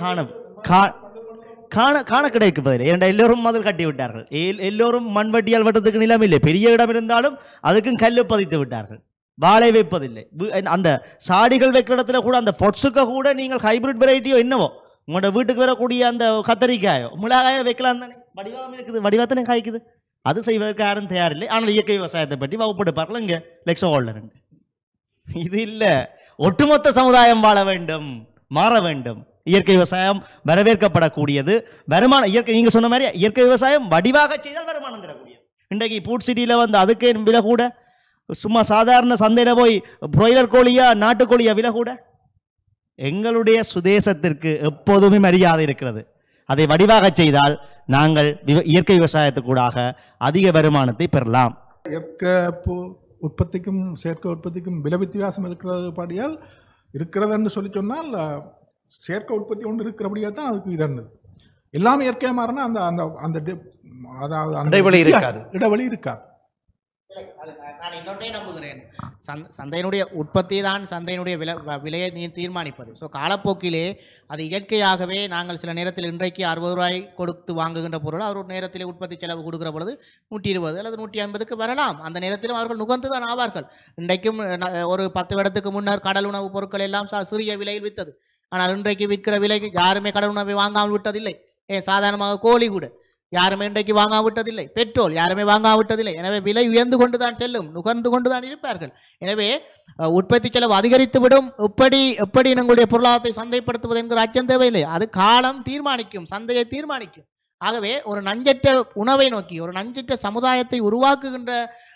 காண கிடைப்பதில்லை. ஏன்னா எல்லோரும் மதில் கட்டி விட்டார்கள். எல்லோரும் மண்வட்டியால் வெட்டத்துக்கு நிலம் இல்லை. பெரிய இடம் இருந்தாலும் அதுக்கும் கல்லு பதித்து விட்டார்கள். வாழை வைப்பதில்லை. அந்த சாடிகள் வைக்கிற இடத்துல கூட அந்த பொட்ஸுக்க கூட நீங்கள் ஹைபிரிட் வெரைட்டியோ என்னவோ உங்களோட வீட்டுக்கு வரக்கூடிய அந்த கத்தரிக்காயோ மிளகாயோ வைக்கலாம் தானே, வடிவாக இருக்குது, வடிவாத்தானே காய்க்குது. அது செய்வதற்கு யாரும் தயாரில்லை. ஆனால் இயற்கை விவசாயத்தை பற்றி வகுப்படுப்பார்கள் இங்கே லெக்ஸோவில். இது இல்லை, ஒட்டுமொத்த சமுதாயம் வாழ வேண்டும், மாற வேண்டும். இயற்கை விவசாயம் வரவேற்கப்படக்கூடியது. வருமானம் இயற்கை, நீங்கள் சொன்ன மாதிரி இயற்கை விவசாயம் வடிவாக செய்தால் வருமானம் தரக்கூடியது. இன்றைக்கு பூட் சிட்டியில் வந்து அதுக்கே விலை கூட, சும்மா சாதாரண சந்தையில் போய் பிராய்லர் கோழியா நாட்டுக்கோழியா விலை கூட. எங்களுடைய சுதேசத்திற்கு எப்போதுமே மரியாதை இருக்கிறது. அதை வடிவாக செய்தால் நாங்கள் இயற்கை விவசாயத்துக்கூடாக அதிக வருமானத்தை பெறலாம். இயற்கை உற்பத்திக்கும் செயற்கை உற்பத்திக்கும் விலை வித்தியாசம் இருக்கிறபடியால் இருக்கிறதுன்னு சொல்லி சொன்னால் செயற்கை உற்பத்தி ஒன்று இருக்கிறபடியாக தான் அதுக்கு இதன்னது. எல்லாமே இயற்கையாக மாறினா அந்த அந்த அந்த அதாவது அந்த இடைவெளி இருக்காது. நான் இன்னொன்றே நம்புகிறேன், சந்தையினுடைய உற்பத்தி தான் சந்தையினுடைய விலையை தீர்மானிப்பது. ஸோ காலப்போக்கிலே அது இயற்கையாகவே நாங்கள் சில நேரத்தில் இன்றைக்கு 60 ரூபாய் கொடுத்து வாங்குகின்ற பொருள் அவர் ஒரு நேரத்தில் உற்பத்தி செலவு கொடுக்குற பொழுது 120 அல்லது 150க்கு வரலாம். அந்த நேரத்திலும் அவர்கள் நுகர்ந்து தான் ஆவார்கள். இன்றைக்கும் ஒரு 10 வருடத்துக்கு முன்னர் கடல் உணவுப் பொருட்கள் எல்லாம் சிறிய விலையில் விற்றது. ஆனால் இன்றைக்கு விற்கிற விலைக்கு யாருமே கடல் உணவை வாங்காமல் விட்டதில்லை. சாதாரணமாக கோழி கூட யாருமே இன்றைக்கு வாங்காவிட்டதில்லை. பெட்ரோல் யாருமே வாங்காவிட்டதில்லை. எனவே விலை உயர்ந்து கொண்டுதான் செல்லும், நுகர்ந்து கொண்டுதான் இருப்பார்கள். எனவே உற்பத்தி செலவு அதிகரித்து விடும். எப்படி எங்களுடைய பொருளாதாரத்தை சந்தைப்படுத்துவது என்கிற அச்சம் தேவையில்லை. அது காலம் தீர்மானிக்கும், சந்தையை தீர்மானிக்கும். ஆகவே ஒரு நஞ்சற்ற உணவை நோக்கி ஒரு நஞ்சற்ற சமுதாயத்தை உருவாக்குகின்ற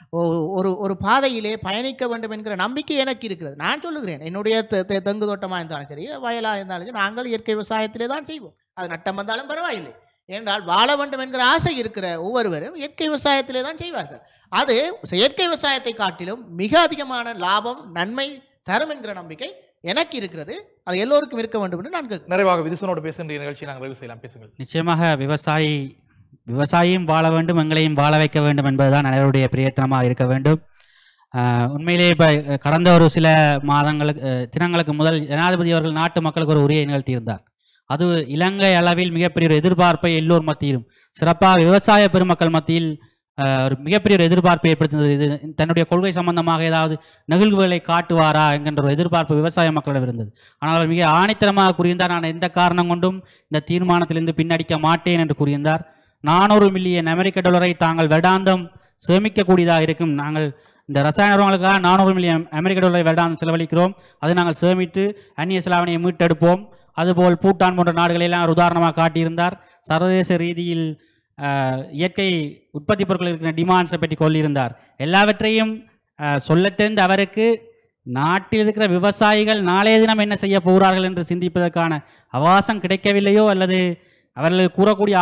ஒரு பாதையிலே பயணிக்க வேண்டும் என்கிற நம்பிக்கை எனக்கு இருக்கிறது. நான் சொல்லுகிறேன், என்னுடைய தெங்கு தோட்டமாக இருந்தாலும் சரி, வயலாக இருந்தாலும் சரி, நாங்கள் இயற்கை விவசாயத்திலே தான் செய்வோம். அது நட்டம் வந்தாலும் பரவாயில்லை. ஏனென்றால் வாழ வேண்டும் என்கிற ஆசை இருக்கிற ஒவ்வொருவரும் இயற்கை விவசாயத்திலே தான் செய்வார்கள். அது செயற்கை விவசாயத்தை காட்டிலும் மிக அதிகமான லாபம் நன்மை தரும் என்கிற நம்பிக்கை எனக்கு இருக்கிறது. அது எல்லோருக்கும் இருக்க வேண்டும் என்று நான் நிறைவாக விதுசனோடு பேசுகின்ற நிகழ்ச்சி நாங்கள் நிறைவு செய்யலாம். பேசுங்கள். நிச்சயமாக விவசாயியும் வாழ வேண்டும், எங்களையும் வாழ வைக்க வேண்டும் என்பதுதான் அனைவருடைய பிரயத்தனமாக இருக்க வேண்டும். உண்மையிலேயே இப்போ கடந்த ஒரு சில தினங்களுக்கு முதல் ஜனாதிபதி அவர்கள் நாட்டு மக்களுக்கு ஒரு உரையை நிகழ்த்தியிருந்தார். அது இலங்கை அளவில் மிகப்பெரிய ஒரு எதிர்பார்ப்பை எல்லோர் மத்தியிலும், சிறப்பாக விவசாய பெருமக்கள் மத்தியில் ஒரு மிகப்பெரிய ஒரு எதிர்பார்ப்பை ஏற்படுத்தினது. இது தன்னுடைய கொள்கை சம்பந்தமாக ஏதாவது நிகழ்வுகளை காட்டுவாரா என்கின்ற ஒரு எதிர்பார்ப்பு விவசாய மக்களிடம் இருந்தது. ஆனால் அவர் மிக ஆணித்தரமாக கூறியிருந்தார், நான் எந்த காரணம் கொண்டும் இந்த தீர்மானத்திலிருந்து பின்னடிக்க மாட்டேன் என்று கூறியிருந்தார். 400 மில்லியன் அமெரிக்க டாலரை தாங்கள் வருடாந்தம் சேமிக்கக்கூடியதாக இருக்கும். நாங்கள் இந்த ரசாயன உரங்களுக்காக 400 மில்லியன் அமெரிக்க டாலரை வருடாந்தம் செலவழிக்கிறோம். அதை நாங்கள் சேமித்து அந்நிய செலாவணியை மீட்டெடுப்போம். அதுபோல் பூட்டான் போன்ற நாடுகளெல்லாம் ஒரு உதாரணமாக காட்டியிருந்தார். சர்வதேச ரீதியில் இயற்கை உற்பத்தி பொருட்கள் இருக்கிற டிமாண்ட்ஸை பற்றி சொல்லியிருந்தார். எல்லாவற்றையும் சொல்ல தெரிந்த அவருக்கு நாட்டில் இருக்கிற விவசாயிகள் நாளைய தினம் என்ன செய்ய போகிறார்கள் என்று சிந்திப்பதற்கான அவகாசம் கிடைக்கவில்லையோ அல்லது அவர்கள் கூறக்கூடிய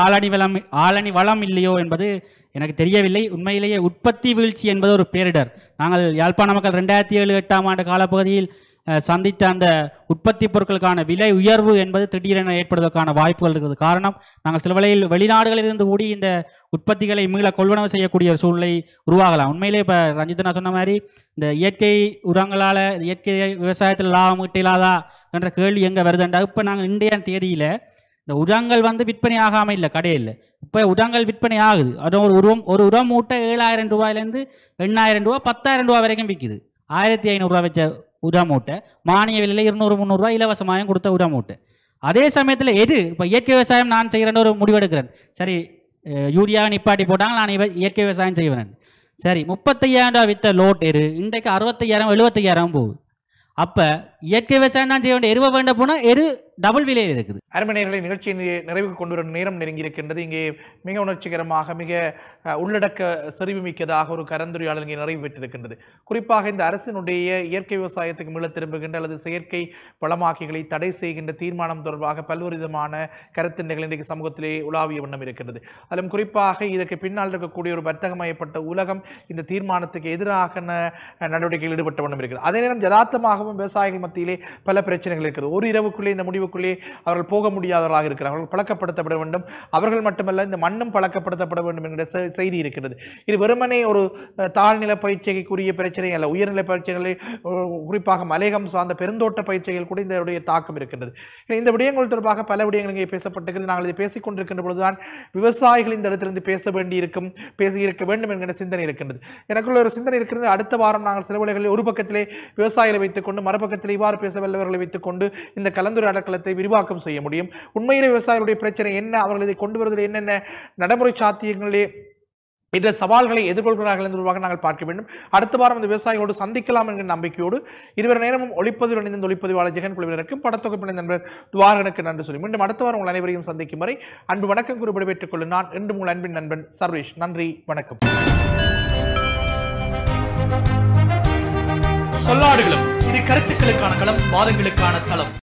ஆளணி வளம் இல்லையோ என்பது எனக்கு தெரியவில்லை. உண்மையிலேயே உற்பத்தி வீழ்ச்சி என்பது ஒரு பேரிடர். நாங்கள் யாழ்ப்பாண மக்கள் 2007-8ஆம் ஆண்டு காலப்பகுதியில் சந்தித்த அந்த உற்பத்தி பொருட்களுக்கான விலை உயர்வு என்பது திடீரென ஏற்படுவதற்கான வாய்ப்புகள் இருக்கிறது. காரணம், நாங்கள் சில வேளையில் வெளிநாடுகளில் இருந்து கூடி இந்த உற்பத்திகளை மீள கொள்வனவு செய்யக்கூடிய ஒரு சூழ்நிலை உருவாகலாம். உண்மையிலே இப்போ ரஞ்சிதனா சொன்ன மாதிரி இந்த இயற்கை உரங்களால் இயற்கை விவசாயத்தில் லாபம் ஈட்டலாதா என்ற கேள்வி எங்கே வருதுண்டா, இப்போ நாங்கள் இன்றைய தேதியில் இந்த உரங்கள் விற்பனை ஆகாமல் இல்லை, கடையில் இப்போ உரங்கள் விற்பனை ஆகுது. அது ஒரு உரம் மூட்டை 7000 ரூபாயிலேருந்து 8000 ரூபா 10,000 ரூபா வரைக்கும் விற்கிது. 1500 ரூபா வச்ச உர மூட்டை மானிய விலையில் 200-300 ரூபா இலவசமாகவும் கொடுத்த உர மூட்டை. அதே சமயத்தில் இப்போ இயற்கை விவசாயம் நான் செய்கிறேன்னு ஒரு முடிவெடுக்கிறேன். சரி, யூரியாவை நிப்பாட்டி போட்டாங்க, நான் இயற்கை விவசாயம் செய்வேன். சரி, 35,000 ரூபா விற்ற லோட் இன்றைக்கு 65,000-75,000 போகுது. அப்போ இயற்கை விவசாயம் தான் செய்ய வேண்டிய எருவை வேண்ட போனால் டபுள் விலையில் இருக்குது. அருமை நேயர்களை, நிகழ்ச்சியை நிறைவுக்கு கொண்டு வரும் நேரம் நெருங்கி இருக்கின்றது. இங்கே மிக உணர்ச்சிகரமாக மிக உள்ளடக்க செறிவு மிக்கதாக ஒரு கலந்துரையாடல் இங்கே நிறைவு பெற்றிருக்கின்றது. குறிப்பாக இந்த அரசினுடைய இயற்கை விவசாயத்துக்கு மீள திரும்புகின்ற அல்லது செயற்கை வளமாக்கிகளை தடை செய்கின்ற தீர்மானம் தொடர்பாக பல்வேறு விதமான கருத்தின்கள் இன்றைக்கு சமூகத்திலே உலாவிய வண்ணம் இருக்கின்றது. அதிலும் குறிப்பாக இதற்கு பின்னால் இருக்கக்கூடிய ஒரு வர்த்தகமயப்பட்ட உலகம் இந்த தீர்மானத்துக்கு எதிராக நடவடிக்கையில் ஈடுபட்ட வண்ணம் இருக்கிறது. அதே நேரம் யதார்த்தமாகவும் விவசாயிகள் மத்தியிலே பல பிரச்சனைகள் இருக்கிறது. ஒரு இரவுக்குள்ளே இந்த முடிவுக்குள்ளே அவர்கள் போக முடியாதவர்களாக இருக்கிறார்கள். பழக்கப்படுத்தப்பட வேண்டும். அவர்கள் மட்டுமல்ல, இந்த மண்ணும் பழக்கப்படுத்தப்பட வேண்டும் என்கிற செய்தி இருக்கிறது. இது வெறுமனே ஒரு தாழ்நில பயிற்சிக்குரிய பிரச்சனை அல்ல. உயர்நிலை பயிற்சிகளை, குறிப்பாக மலையகம் சார்ந்த பெருந்தோட்ட பயிற்சிகள் கூட இதனுடைய தாக்கம் இருக்கின்றது. இந்த விடயங்கள் தொடர்பாக பல விடயங்கள் இங்கே பேசப்பட்டிருக்கிறது. நாங்கள் இதை பேசிக் கொண்டிருக்கின்ற பொழுதுதான் விவசாயிகள் இந்த இடத்திலிருந்து பேசியிருக்க வேண்டும் என்கிற சிந்தனை இருக்கின்றது. எனக்குள்ள ஒரு சிந்தனை இருக்கிறது. அடுத்த வாரம் நாங்கள் சில வேளைகளில் ஒரு பக்கத்திலே விவசாயிகளை வைத்துக் கொண்டு மறுபக்கத்தில் இவ்வாறு பேச வல்லவர்களை வைத்துக் கொண்டு இந்த கலந்துரையாடல்களை விரிவாக்கம் செய்ய முடியும். உண்மையிலே விவசாயிகளுடைய பிரச்சனை என்ன, அவர்கள் இதை கொண்டு வருவதில் என்னென்ன நடைமுறை சாத்தியங்களே, இந்த சவால்களை எதிர்கொள்கிறார்கள் என்பதாக நாங்கள் பார்க்க வேண்டும். அடுத்த வாரம் இந்த விவசாயிகளோடு சந்திக்கலாம் என்கிற நம்பிக்கையோடு இதுவரை நேரமும் ஒளிப்பதிவாளர் ஜெகன் குழுவினருக்கும் படத்தொகுப்பினை நண்பர் துவாரகனுக்கு நன்றி சொல்லி மீண்டும் அடுத்த வாரம் உங்கள் அனைவரையும் சந்திக்கும் வரை அன்பு வணக்கம் குறிப்பிட பெற்றுக் கொள்ளும் நான் என்று உங்கள் அன்பின் நண்பன் சர்வேஷ். நன்றி, வணக்கம். சொல்லாடுகளும் இது கருத்துக்களுக்கான களம், வாதங்களுக்கான தளம்.